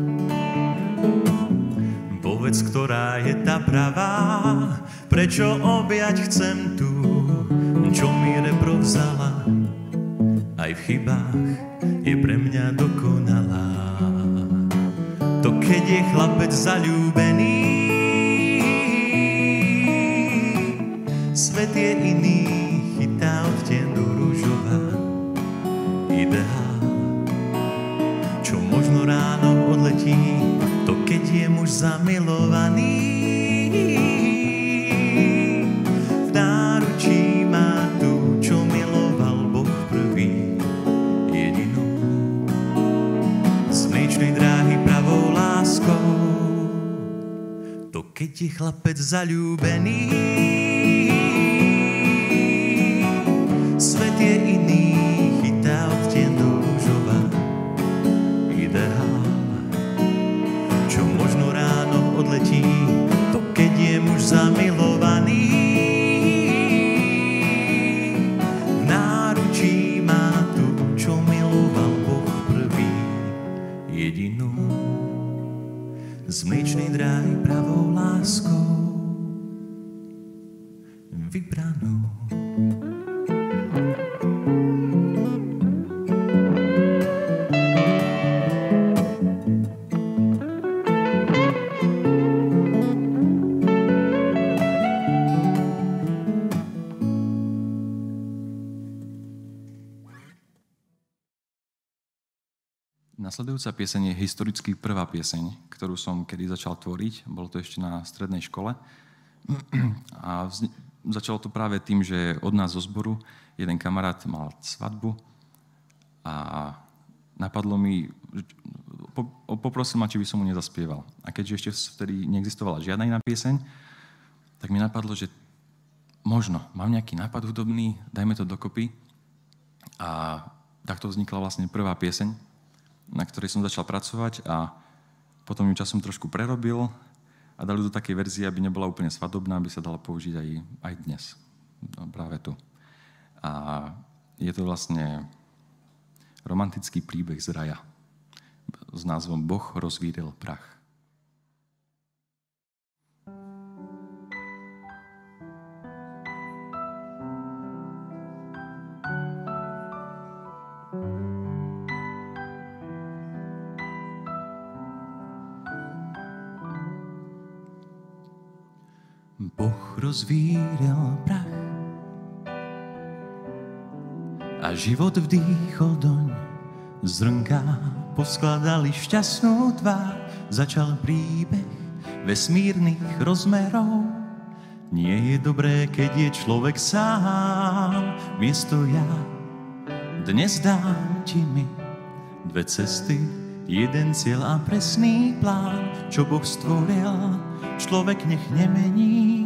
Povedz, ktorá je tá pravá, prečo objať chcem tú, čo mi rebro vzala, aj v chybách je pre mňa dokonalá. To keď je chlapec zaľúbený, svet je iný, chytá odtieň do rúžová ideál, čo možno ráno odletí. To keď je muž zamilovaný, v náručí má tú, čo miloval Boh prvý, jedinú, z mliečnej dráhy pravou láskou. To keď je chlapec zaľúbený, svet je iný, chytá odtieň do rúžová ideál, čo možno z mliečnej dráhy pravou láskou vybranú. Nasledujúca pieseň je historicky prvá pieseň, ktorú som kedy začal tvoriť. Bolo to ešte na strednej škole. A vzni- začalo to práve tým, že od nás zo zboru jeden kamarát mal svadbu a napadlo mi, po, poprosil ma, či by som mu nezaspieval. A keďže ešte vtedy neexistovala žiadna iná pieseň, tak mi napadlo, že možno, mám nejaký nápad hudobný, dajme to dokopy. A takto vznikla vlastne prvá pieseň, na ktorej som začal pracovať a potom ju časom trošku prerobil a dali do takej verzie, aby nebola úplne svadobná, aby sa dala použiť aj, aj dnes. No, práve tu. A je to vlastne romantický príbeh z raja s názvom Boh rozvíril prach. Boh rozvíril prach a život vdýchol doň. Zrnká poskladali šťastnú tvár, začal príbeh vesmírnych rozmerov. Nie je dobré, keď je človek sám, miesto ja. Dnes dám ti mi dve cesty, jeden cieľ a presný plán, čo Boh stvoril, človek nech nemení.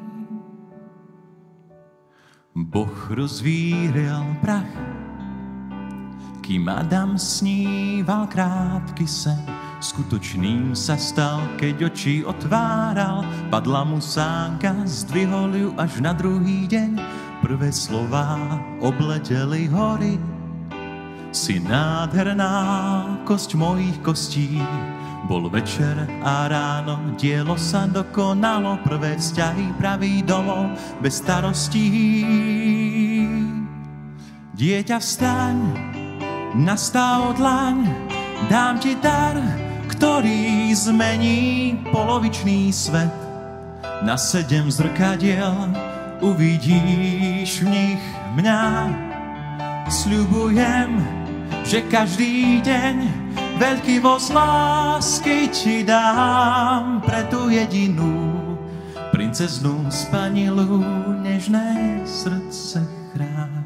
Boh rozvíril prach, kým Adam sníval krátky sen. Skutočným sa stal, keď oči otváral, padla mu sánka, zdvihol ju až na druhý deň. Prvé slová obleteli hory. Si nádherná kosť mojich kostí. Bol večer a ráno, dielo sa dokonalo, prvé vzťahy, pravý domov, bez starostí. Dieťa, vstaň, nastav dlaň, dám ti dar, ktorý zmení polovičný svet. Na sedem zrkadiel uvidíš v nich mňa. Sľubujem, že každý deň veľký voz lásky ti dám, pre tú jedinú princeznú spanilu nežné srdce chráň.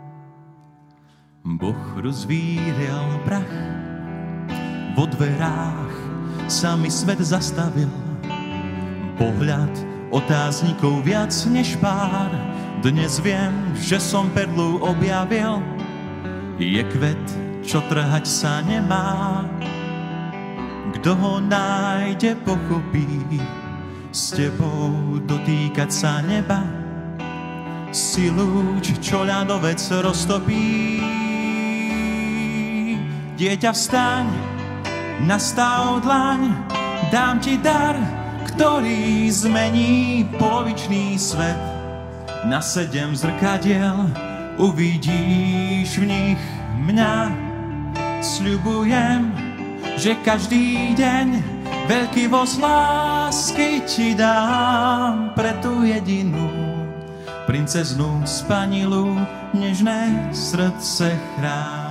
Boh rozvíril prach, vo dverách sa mi svet zastavil. Pohľad otáznikov viac než pár, dnes viem, že som perlu objavil. Je kvet, čo trhať sa nemá. Kto ho nájde, pochopí, s tebou dotýkať sa neba. Si lúč, čo ľadovec roztopí. Dieťa, vstaň, nastav dlaň, dám ti dar, ktorý zmení polovičný svet. Na sedem zrkadiel uvidíš v nich mňa. Sľubujem, že každý deň veľký voz lásky ti dám, pre tú jedinú princeznú spanilu nežné srdce chráň.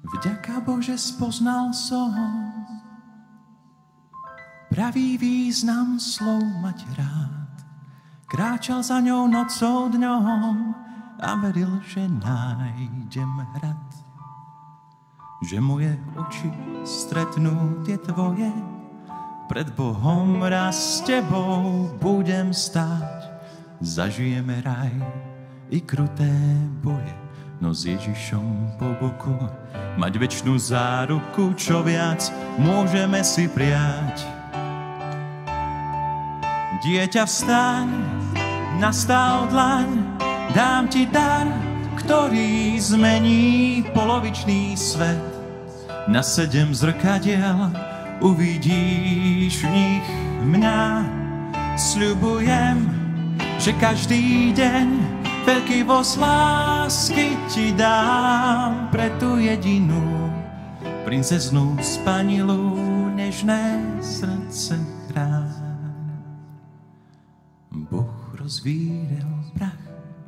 Vďaka Bože spoznal som pravý význam slov mať rád. Kráčal za ňou nocou dňom a veril, že nájdem hrad. Že moje oči stretnú tie tvoje, pred Bohom raz s tebou budem stáť. Zažijeme raj i kruté boje, no s Ježišom po boku mať večnú záruku, čo viac môžeme si prijať. Dieťa, vstaň, nastal dlaň, dám ti dar, ktorý zmení polovičný svet. Na sedem zrkadiel uvidíš v nich mňa. Sľubujem, že každý deň veľký voz lásky ti dám pre tú jedinú princeznú spanilu, nežné srdce chrán. Boh rozvírel prach,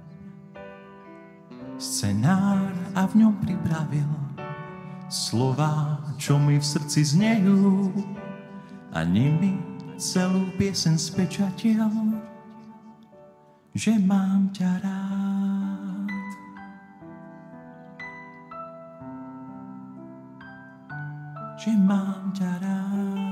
scenár a v ňom pripravil slová, čo mi v srdci znejú, a nimi celú piesen spečatil, že mám ťa rád. Že mám ťa rád.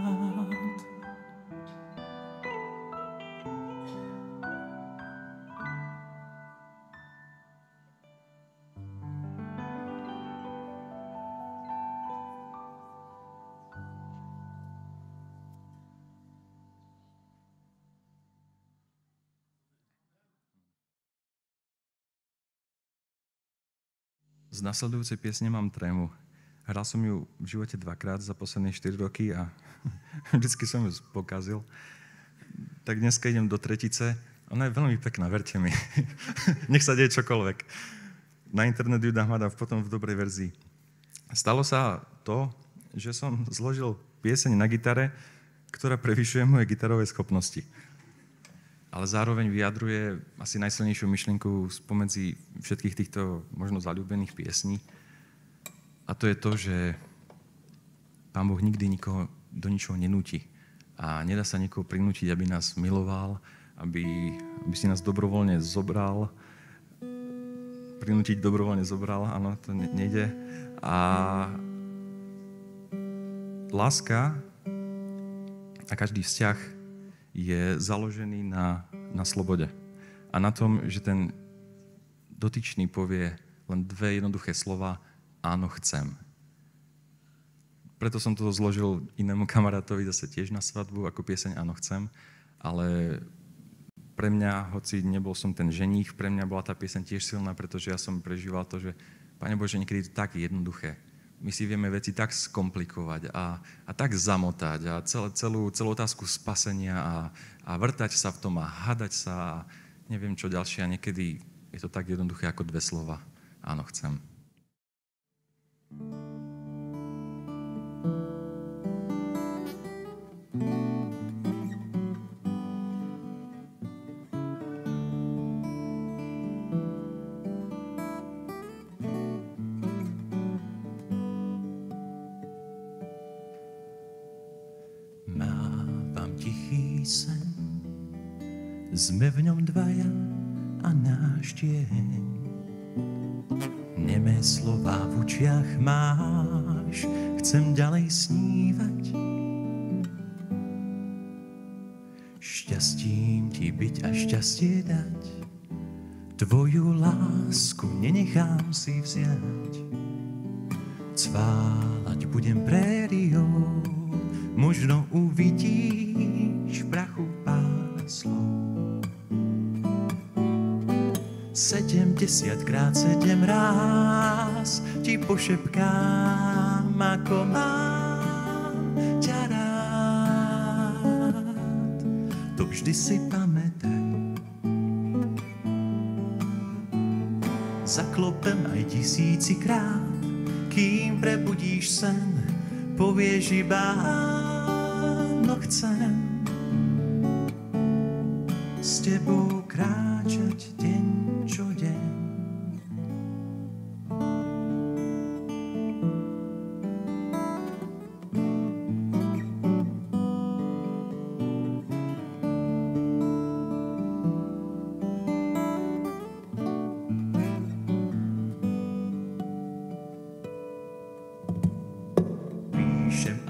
Z nasledujúcej piesne mám trému. Hral som ju v živote dvakrát za posledné štyri roky a vždycky som ju pokazil. Tak dneska idem do tretice. Ona je veľmi pekná, verte mi. Nech sa deje čokoľvek. Na internet ju dám hľadám potom v dobrej verzii. Stalo sa to, že som zložil pieseň na gitare, ktorá prevyšuje moje gitarové schopnosti. Ale zároveň vyjadruje asi najsilnejšiu myšlienku spomedzi všetkých týchto možno zaľúbených piesní. A to je to, že Pán Boh nikdy nikoho do ničoho nenúti. A nedá sa niekoho prinútiť, aby nás miloval, aby, aby si nás dobrovoľne zobral. Prinútiť dobrovoľne zobral, áno, to nejde. A láska a každý vzťah je založený na, na slobode. A na tom, že ten dotyčný povie len dve jednoduché slova: áno, chcem. Preto som to zložil inému kamarátovi zase tiež na svadbu ako pieseň Áno, chcem. Ale pre mňa, hoci nebol som ten ženích, pre mňa bola tá pieseň tiež silná, pretože ja som prežíval to, že Pane Bože, niekedy je to tak jednoduché. My si vieme veci tak skomplikovať a, a tak zamotať a celé, celú, celú otázku spasenia a, a vrtať sa v tom a hadať sa a neviem čo ďalšie. A niekedy je to tak jednoduché ako dve slova. Áno, chcem. Sme v ňom dvaja a náš deň. Nemé slová v očiach máš, chcem ďalej snívať. Šťastím ti byť a šťastie dať. Tvoju lásku nenechám si vziať. Cválať budem prériou, možno uvidíš v prachu pár slov. Sedemdesiatkrát sedem ráz ti pošepkám, ako mám ťa rád. To vždy si pamätaj. Zaklopem aj tisícikrát, kým prebudíš sen, povieš iba áno, chcem s tebou kráčať deň čo deň.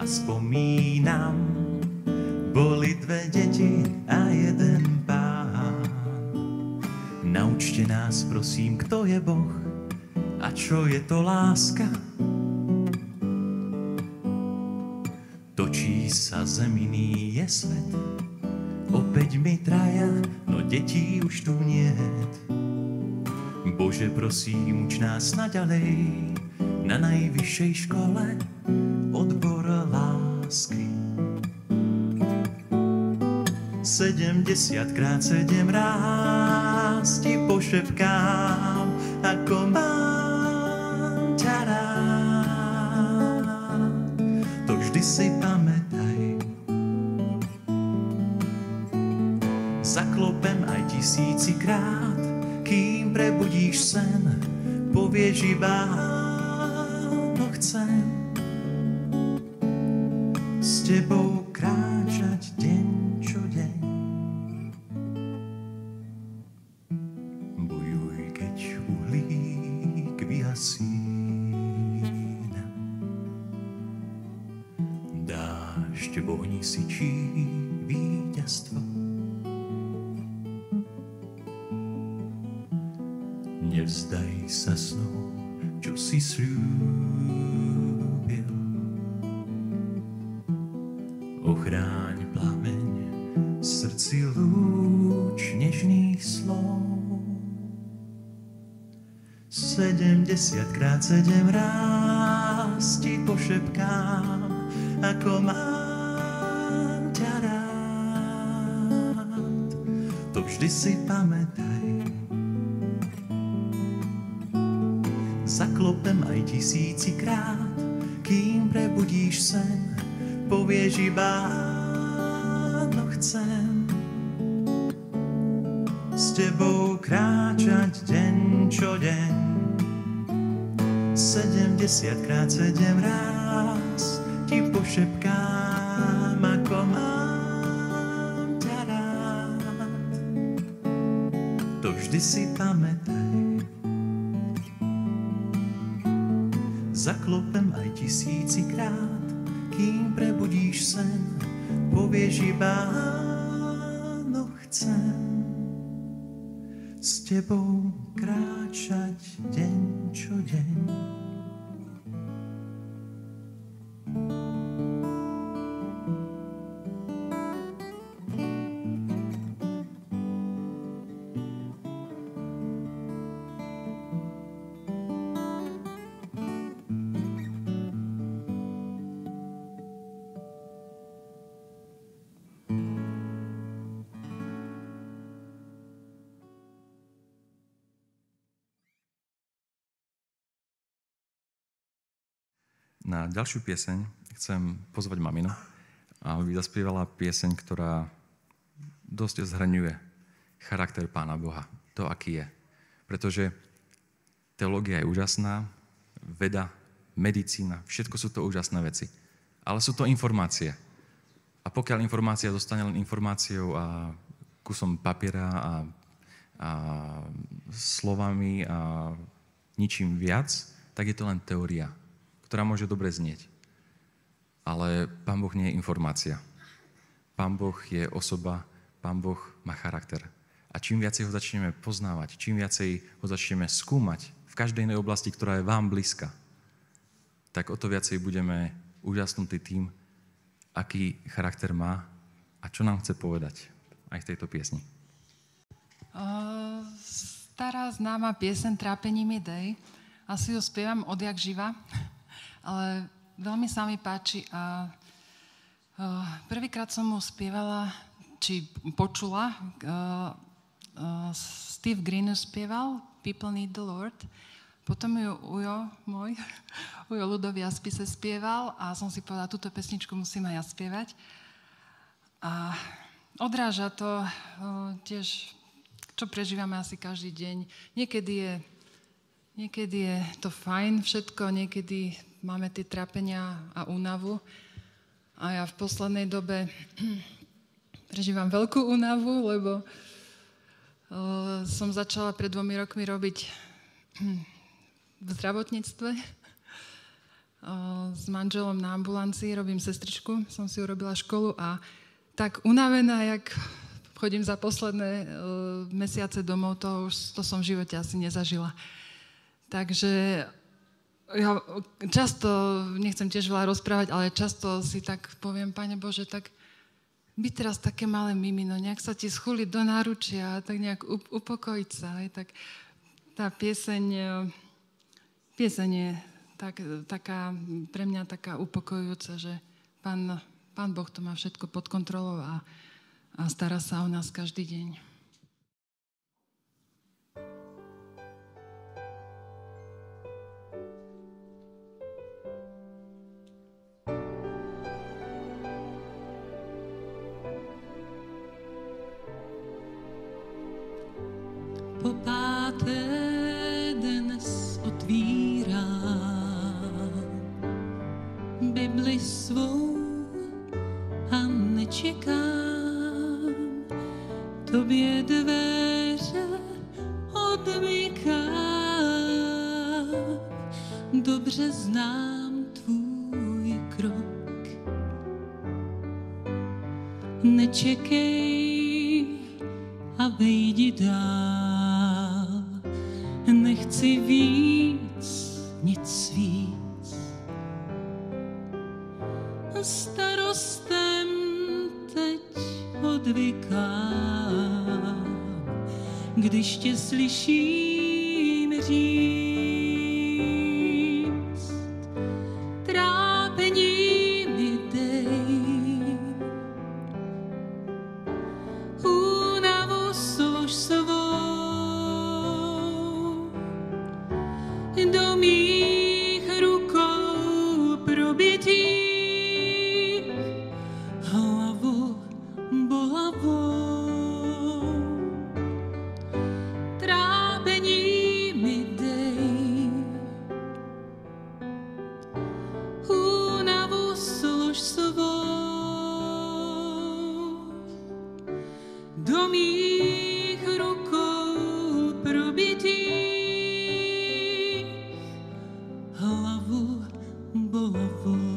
spomínam, boli dve deti a jeden pán. Naučte nás, prosím, kto je Boh a čo je to láska. Točí sa zeminý je svet, opäť mi traja, no detí už tu niet. Bože, prosím, uč nás naďalej na najvyššej škole odbor lásky. Sedemdesiatkrát sedem ráz ti pošepkám, ako mám ťa rád. To vždy si pamätaj. Zaklopem aj tisícikrát, kým prebudíš sen, povieš iba áno, chcem s tebou kráčať deň čo deň. Bojuj, keď uhlík vyhasína, dážď v ohni syčí víťazstvo. Nevzdaj sa snou, čo si slúbil. Ochráň plameň, srdci lúč nežných slov. Sedemdesiatkrát sedem ráz ti pošepkám, ako mám ťa rád. To vždy si pamätaj. Zaklopem aj tisícikrát, kým prebudíš sen, povieš iba áno, chcem s tebou kráčať deň čo deň. Sedemdesiatkrát sedem ráz ti pošepkám, ako mám ťa rád. To vždy si pamätaj. Zaklopem aj tisícikrát, kým prebudíš sen, povieš iba áno, chcem s tebou kráčať deň čo deň. Na ďalšiu pieseň chcem pozvať maminu, aby zaspievala pieseň, ktorá dosť zhrňuje charakter Pána Boha, to, aký je. Pretože teológia je úžasná, veda, medicína, všetko sú to úžasné veci. Ale sú to informácie. A pokiaľ informácia zostane len informáciou a kusom papiera a, a slovami a ničím viac, tak je to len teória, ktorá môže dobre znieť. Ale Pán Boh nie je informácia. Pán Boh je osoba, Pán Boh má charakter. A čím viacej ho začneme poznávať, čím viacej ho začneme skúmať v každej inej oblasti, ktorá je vám blízka, tak o to viacej budeme úžasnutí tým, aký charakter má a čo nám chce povedať aj v tejto piesni. Uh, stará známa pieseň Trápení mi dej. Asi ju spievam odjak živa. Ale veľmi sa mi páči a uh, prvýkrát som mu spievala, či počula, uh, uh, Steve Green spieval People Need the Lord, potom ju Ujo, môj, Ujo Ľudový Aspise spieval a som si povedala, túto pesničku musím aj ja spievať. A odráža to uh, tiež, čo prežívame asi každý deň. Niekedy je, niekedy je to fajn všetko, niekedy máme tie trápenia a únavu. A ja v poslednej dobe prežívam veľkú únavu, lebo uh, som začala pred dvomi rokmi robiť v zdravotníctve. s manželom na ambulancii, robím sestričku, som si urobila školu a tak unavená, jak chodím za posledné mesiace domov, to už to som v živote asi nezažila. Takže ja často, nechcem tiež veľa rozprávať, ale často si tak poviem, Pane Bože, tak byť teraz také malé mimino, nejak sa ti schúliť do náručia, tak nejak upokojiť sa. Aj, tak tá pieseň, pieseň je tak, taká, pre mňa taká upokojujúca, že Pán, Pán Boh to má všetko pod kontrolou a, a stará sa o nás každý deň. Po páté dnes otvírám Bibli svou a nečekám, tobě dveře odmykám. Dobře znám tvůj krok, nečekej a vejdi dál. Nechci víc, nic víc. Starostem teď odvykám, když tě slyším říct, trápení mi dej, únavu slož svou. Do mých rukou probitých hlavu bolavou. Trápení mi dej, únavu slož svou. Do mých rukou probitých hlavu bolavou.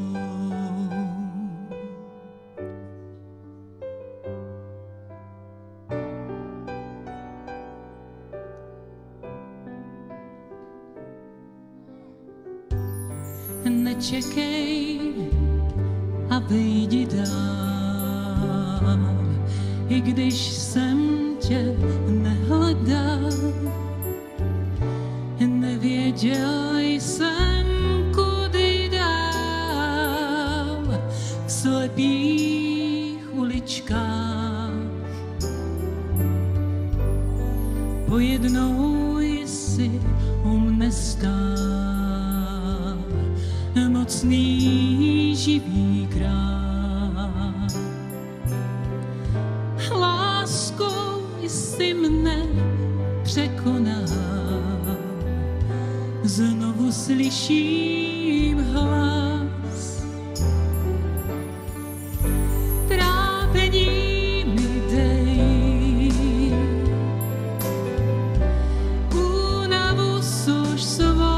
Nečekej a vejdi dál, i když jsem tě nehledal, nevěděl jsem, kudy dál, v slepých uličkách. Pojednou jsi u mne stál, mocný živý král. Láskou jsi mne překonal, znovu slyším hlas. Trápení mi dej, únavu slož svou.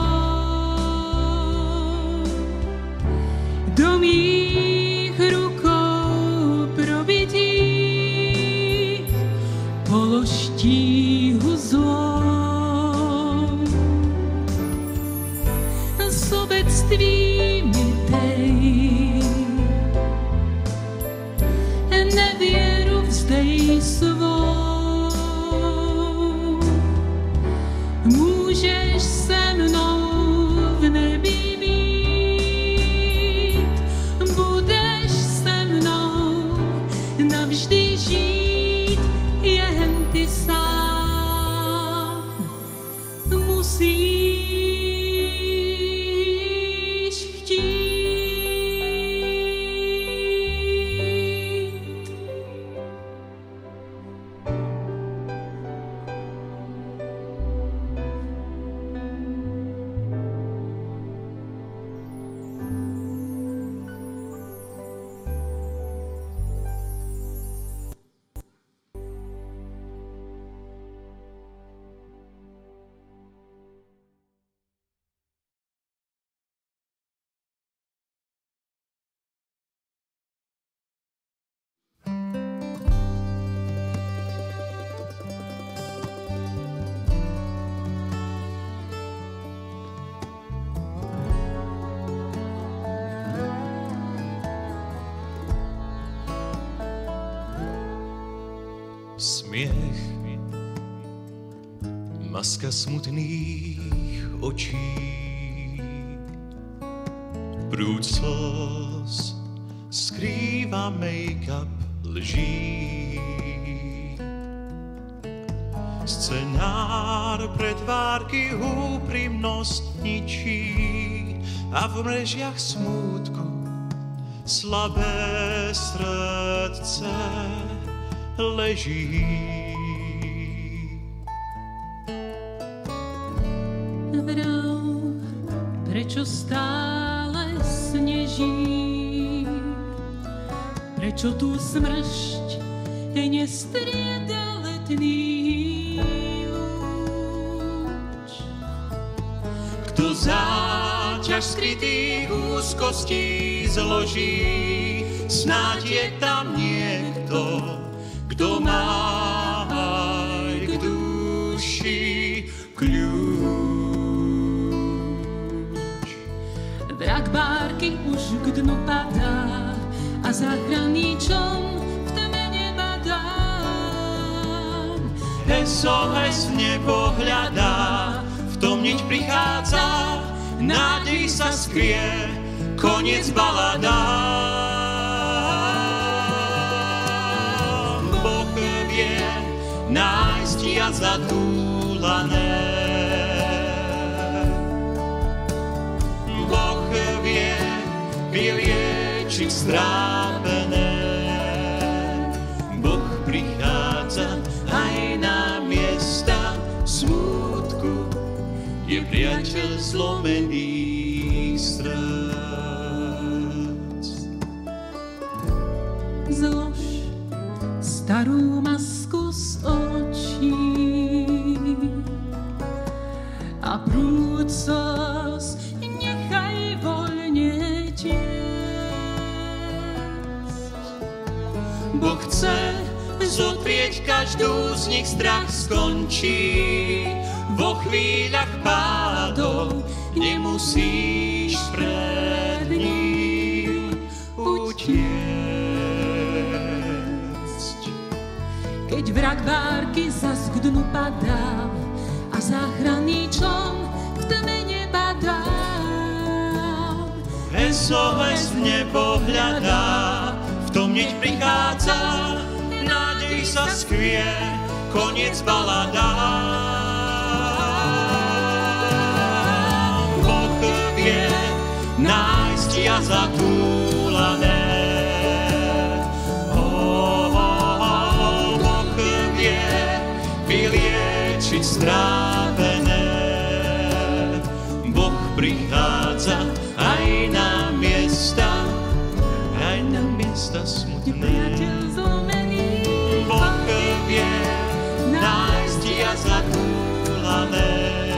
Do mých rukou probitých polož tíhu zlou. Sobectví mi dej, nevěru vzdej svou. Můžeš se mnou v nebi být, budeš se mnou navždy žít, jen ty sám musíš smiech, maska smutných očí, prúd slz skrýva make-up lží. Scenár pretvárky úprimnosť ničí a v mrežiach smútku slabé srdce leží. Vrav, prečo stále sneží? Prečo tu smršť nestrieda letný lúč? Kto záťaž skrytých úzkostí zloží, snáď je tam niekto, kto má aj k duši kľúč. Vrak bárky už k dnu padá a záchranníčom v tme nebadá. es ó es v nebo hľadá, v tom nič prichádza, nádej sa skrie, koniec baladá. Boh vie nájsť a zatúlané. Boh vie vyliečiť strápené. Boh prichádza aj na miesta smútku, je priateľ zlomených srdc. Zlož starú masku z očí a prúd slz nechaj voľne tiecť. Boh chce zotrieť každú z nich, strach skončí. Vo chvíľach pádov nemusíš pred ním utiecť. Keď vrak bárky zas k dnu padá a záchranníčom v tme nebadá. es ó es v nebo hľadá, v tom nič prichádza, nádej sa skvie, koniec baladá. Boh vie nájsť a zatúlané. Vyliečiť strápené. Boh prichádza aj na miesta, aj na miesta smutné. Priateľ zlomený, Boh vie nájsť a zatúlané.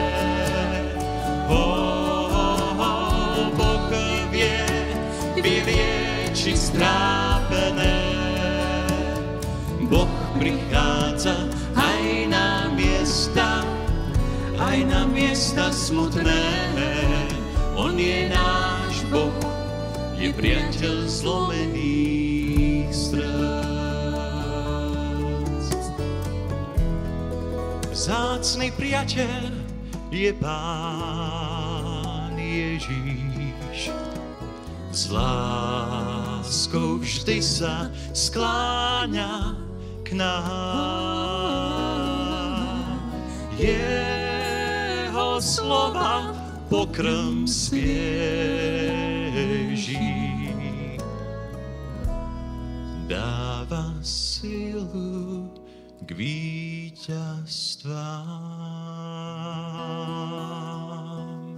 Oh, oh, oh, Boh vie vyliečiť strápené. Boh prichádza aj na miesta, aj na miesta smutné. On je náš Boh, je priateľ zlomených srdc. Vzácny priateľ je Pán Ježíš. S láskou vždy sa skláňa k nám. Jeho slova pokrm svieží, dáva silu k víťazstvám.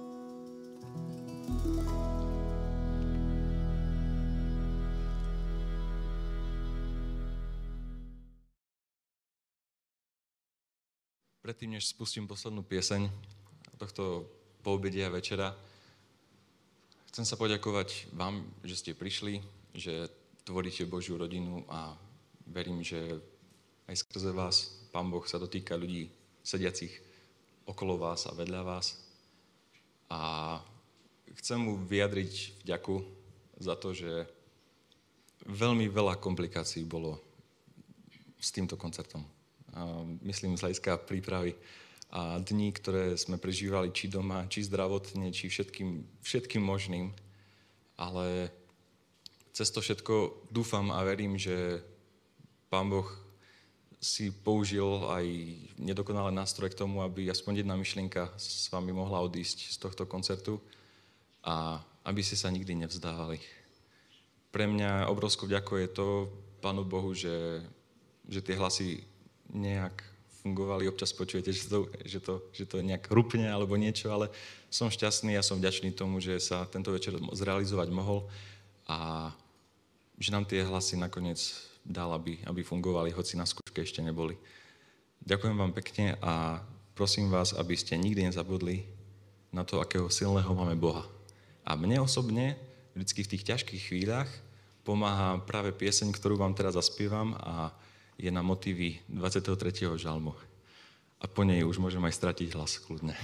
Predtým, než spustím poslednú pieseň tohto poobedia večera, chcem sa poďakovať vám, že ste prišli, že tvoríte Božiu rodinu a verím, že aj skrze vás Pán Boh sa dotýka ľudí sediacich okolo vás a vedľa vás. A chcem mu vyjadriť vďaku za to, že veľmi veľa komplikácií bolo s týmto koncertom. A myslím z hľadiska prípravy a dní, ktoré sme prežívali či doma, či zdravotne, či všetkým, všetkým možným. Ale cez to všetko dúfam a verím, že Pán Boh si použil aj nedokonalé nástroje k tomu, aby aspoň jedna myšlienka s vami mohla odísť z tohto koncertu a aby ste sa nikdy nevzdávali. Pre mňa obrovskou vďakou je to Pánu Bohu, že, že tie hlasy nejak fungovali, občas počujete, že to, že, to, že to nejak rupne alebo niečo, ale som šťastný a som vďačný tomu, že sa tento večer zrealizovať mohol a že nám tie hlasy nakoniec dal, aby, aby fungovali, hoci na skúške ešte neboli. Ďakujem vám pekne a prosím vás, aby ste nikdy nezabudli na to, akého silného máme Boha. A mne osobne, vždycky v tých ťažkých chvíľach, pomáha práve pieseň, ktorú vám teraz zaspievam a je na motívy dvadsiateho tretieho žalmu. A po nej už môžem aj stratiť hlas kľudne.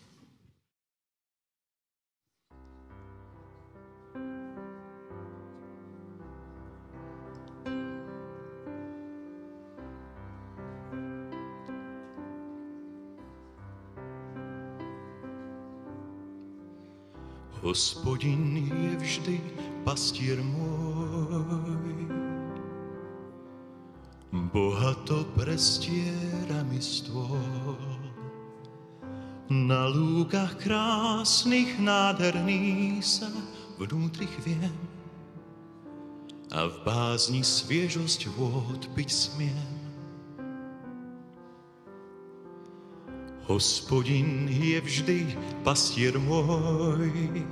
Hospodin je vždy pastier môj, bohato prestiera mi stôl. Na lúkach krásnych, nádherných sa vnútri chviem a v bázni sviežosť vôd piť smiem. Hospodin je vždy pastier môj,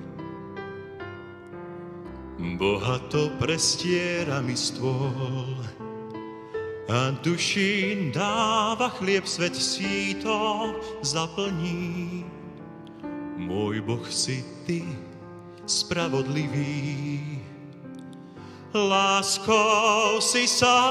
bohato prestiera mi stôl. A duši dáva chlieb, sveť síto zaplní. Môj Boh si ty, spravodlivý. Láskou si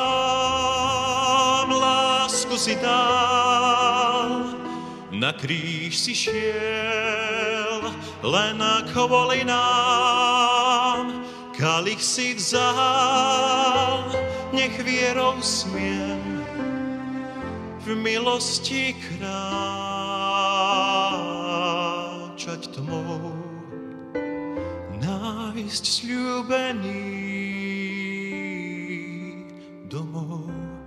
sám, lásku si dal. Na kríž si šiel, len kvôli nám. Kalich si vzal, nech vierou smiem v milosti kráčať tmou, nájsť sľúbený domov.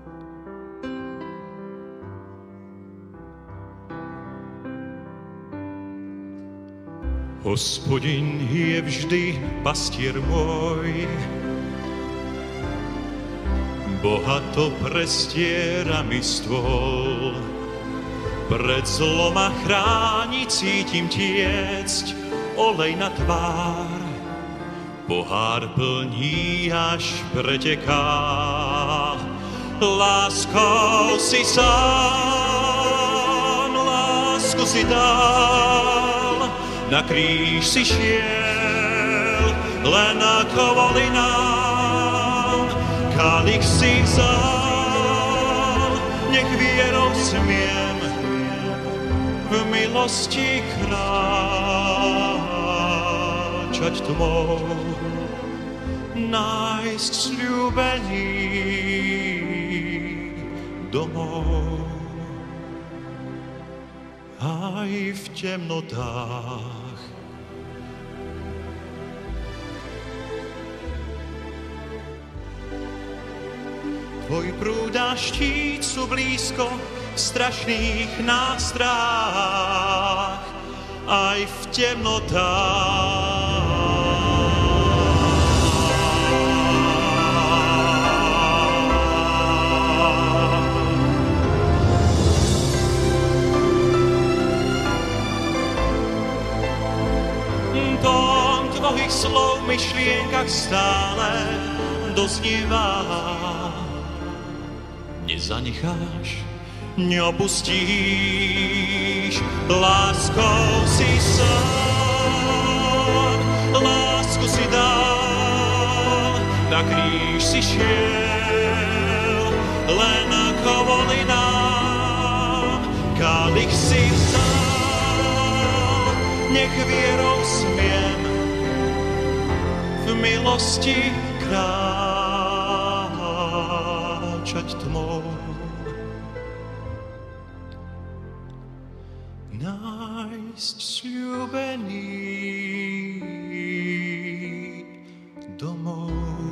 Hospodin je vždy pastier môj, bohato prestiera mi stôl. Pred zlom a chráni cítim tiecť olej na tvár. Pohár plní až preteká. Láskou si sám, lásku si dal. Na kríž si šiel, len kvôli nám. Kalich si vzal, nech vierou smiem v milosti kráčať tmou, nájsť sľúbený domov. Aj v temnotách tvoj prúd a štít sú blízko v strašných nástrách, aj v temnotách. Tón tvojich slov v myšlienkach stále doznieva. Nezanecháš, neopustíš, láskou si sám, lásku si dal, na kríž si šiel, len kvôli nám. Kalich si vzal, nech vierou smiem v milosti kráčať kráčať tmou. Nájsť sľúbený domov.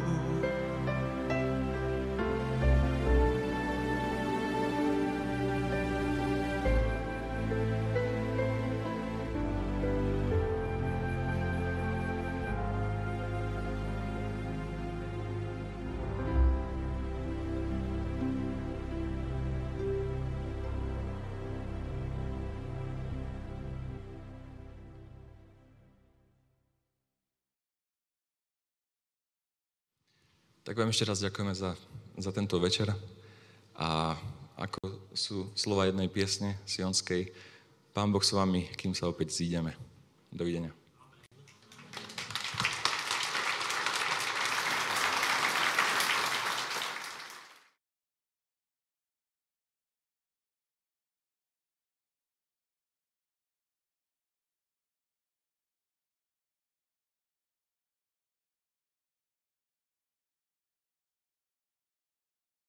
Tak vám ešte raz ďakujeme za, za tento večer a ako sú slova jednej piesne sionskej, Pán Boh s vami, kým sa opäť zídeme. Dovidenia.